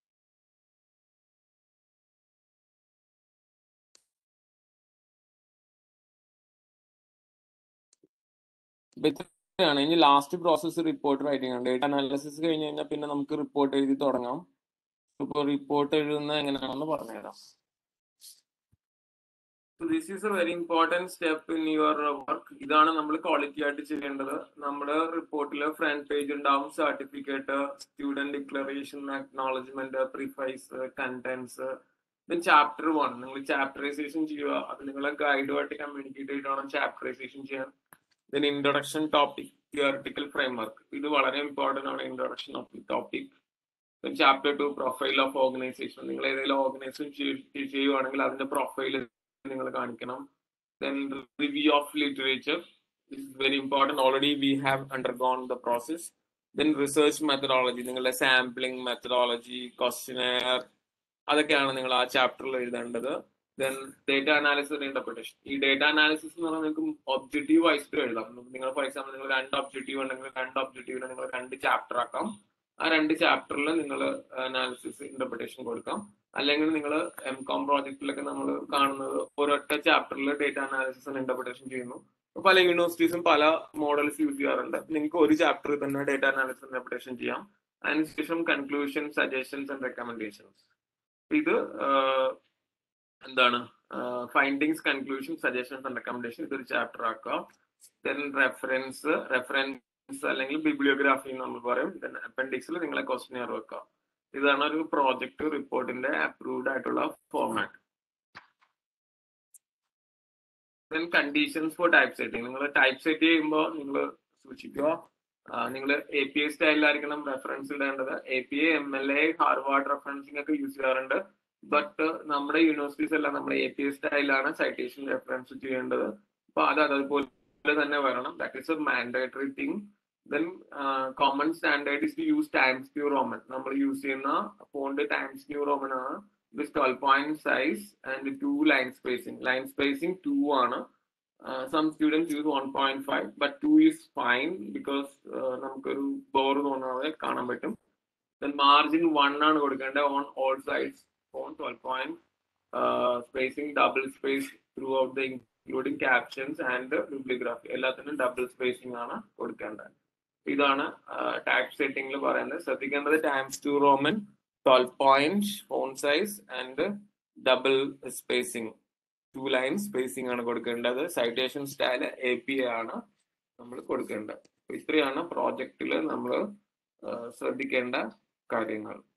ഇത്രയാണ്. ഇനി ലാസ്റ്റ് പ്രോസസ് റിപ്പോർട്ട് റൈറ്റിംഗ് ആണ്. ഡേറ്റ അനാലിസിസ് കഴിഞ്ഞ് കഴിഞ്ഞാൽ പിന്നെ നമുക്ക് റിപ്പോർട്ട് എഴുതി തുടങ്ങാം. ഇപ്പോൾ റിപ്പോർട്ട് എഴുതുന്നത് എങ്ങനെയാണെന്ന് പറഞ്ഞുതരാം. So this is a very important step in your work. ഇതാണ് നമ്മൾ ക്വാളിറ്റി ആയിട്ട് ചെയ്യേണ്ടത്. നമ്മുടെ റിപ്പോർട്ടിൽ ഫ്രണ്ട് പേജ് ഉണ്ടാവും, certificate, student declaration, acknowledgement, preface, contents, then chapter one നിങ്ങൾ ചാപ്റ്ററൈസേഷൻ ചെയ്യുക. അത് നിങ്ങളെ ഗൈഡുമായിട്ട് കമ്മ്യൂണിക്കേറ്റ് ചെയ്തിട്ട് വേണം ചാപ്റ്ററൈസേഷൻ ചെയ്യാൻ. Then introduction topic theoretical framework, ഇത് വളരെ ഇമ്പോർട്ടൻ്റ് ആണ്. Introduction of topic. Chapter two profile of organisation, നിങ്ങൾ ഏതെങ്കിലും ഓർഗനൈസേഷൻ ചെയ്യുവാണെങ്കിൽ അതിന്റെ പ്രൊഫൈൽ നിങ്ങൾ കാണിക്കണം. Then review of literature, this is very important. Already we have undergone the process. Then research methodology, നിങ്ങളുടെ സാമ്പിളിംഗ് മെത്തഡോളജി, ക്വസ്റ്റ്യനെയർ, അതൊക്കെയാണ് നിങ്ങൾ ആ ചാപ്റ്ററിൽ എഴുതേണ്ടത്. Then data analysis interpretation. ഈ ഡേറ്റ അനാലിസിസ് എന്ന് പറഞ്ഞാൽ നിങ്ങൾക്ക് ഒബ്ജക്റ്റീവ് വൈസ് എഴുതാം. നിങ്ങൾ ഫോർ എക്സാമ്പിൾ നിങ്ങൾ രണ്ട് ഒബ്ജക്റ്റീവ് ഉണ്ടെങ്കിൽ രണ്ട് ഒബ്ജക്റ്റീവിന് നിങ്ങൾ രണ്ട് ചാപ്റ്റർ ആക്കാം. ആ രണ്ട് ചാപ്റ്ററിൽ നിങ്ങൾ അനാലിസിസ് ഇന്റർപ്രിട്ടേഷൻ കൊടുക്കാം. അല്ലെങ്കിൽ നിങ്ങൾ എം കോം പ്രോജക്റ്റിലൊക്കെ നമ്മൾ കാണുന്നത് ഒരൊറ്റ ചാപ്റ്ററിൽ ഡേറ്റ അനാലിസിസ് ഇന്റർപ്രിട്ടേഷൻ ചെയ്യുന്നു. പല യൂണിവേഴ്സിറ്റീസും പല മോഡൽസ് യൂസ് ചെയ്യാറുണ്ട്. നിങ്ങൾക്ക് ഒരു ചാപ്റ്ററിൽ തന്നെ ഡേറ്റ അനാലിസിസ് ഇന്റർപ്രിട്ടേഷൻ ചെയ്യാം. അതിനുശേഷം കൺക്ലൂഷൻ, സജഷൻസ് ആൻഡ് റെക്കമെൻഡേഷൻസ്. ഇത് എന്താണ് findings, conclusion, suggestions and recommendation, ഇതൊരു ചാപ്റ്റർ ആക്കുക. ദെൻ റെഫറൻസ് റെഫറൻസ് അല്ലെങ്കിൽ ബിബ്ലിയോഗ്രാഫി എന്ന് നമ്മൾ പറയും. ദെൻ അപ്പൻഡിക്സിൽ നിങ്ങളെ ക്വസ്റ്റ്യനെയർ വെക്കുക. ഇതാണ് ഒരു പ്രോജക്റ്റ് റിപ്പോർട്ടിന്റെ അപ്രൂവ്ഡ് ആയിട്ടുള്ള format. Then conditions for type setting. നിങ്ങൾ ടൈപ്പ് സെറ്റ് ചെയ്യുമ്പോൾ നിങ്ങൾ സൂക്ഷിക്കുക, നിങ്ങൾ എ പി ഐ സ്റ്റൈലിലായിരിക്കണം റെഫറൻസ് ഇടേണ്ടത്. A P I, M L A, Harvard referencing ഒക്കെ യൂസ് ചെയ്യാറുണ്ട്. ബട്ട് നമ്മുടെ യൂണിവേഴ്സിറ്റീസ് എല്ലാം നമ്മുടെ എ പി ഐ സ്റ്റൈലാണ് സൈറ്റേഷൻ റെഫറൻസ് ചെയ്യേണ്ടത്. അപ്പൊ അത് അതുപോലെ തന്നെ വരണം. That is a mandatory thing. Then common standard is to use Times New Roman. നമ്മൾ യൂസ് ചെയ്യുന്ന ഫോണ്ട് ടൈംസ് ന്യൂ റോമൻ ആണ്. This twelve point size and two line spacing. Line spacing two ആണ്. Uh, some students use one point five, but two is fine because നമുക്കൊരു bore തോന്നാതെ കാണാൻ പറ്റും. Then margin one ആണ് കൊടുക്കേണ്ടത് on all sides. On twelve point uh, spacing, double space throughout the including captions and bibliography. എല്ലാത്തിനും double spacing ആണ് കൊടുക്കേണ്ടത്. ഇതാണ് ടൈപ്പ് സെറ്റിംഗിൽ പറയുന്നത്. ശ്രദ്ധിക്കേണ്ടത് Times to Roman, twelve point font size and double spacing, two line spacing ആണ് കൊടുക്കേണ്ടത്. Citation style A P I ആണ് നമ്മൾ കൊടുക്കേണ്ടത്. ഇത്രയാണ് പ്രോജക്റ്റിൽ നമ്മൾ ശ്രദ്ധിക്കേണ്ട കാര്യങ്ങൾ.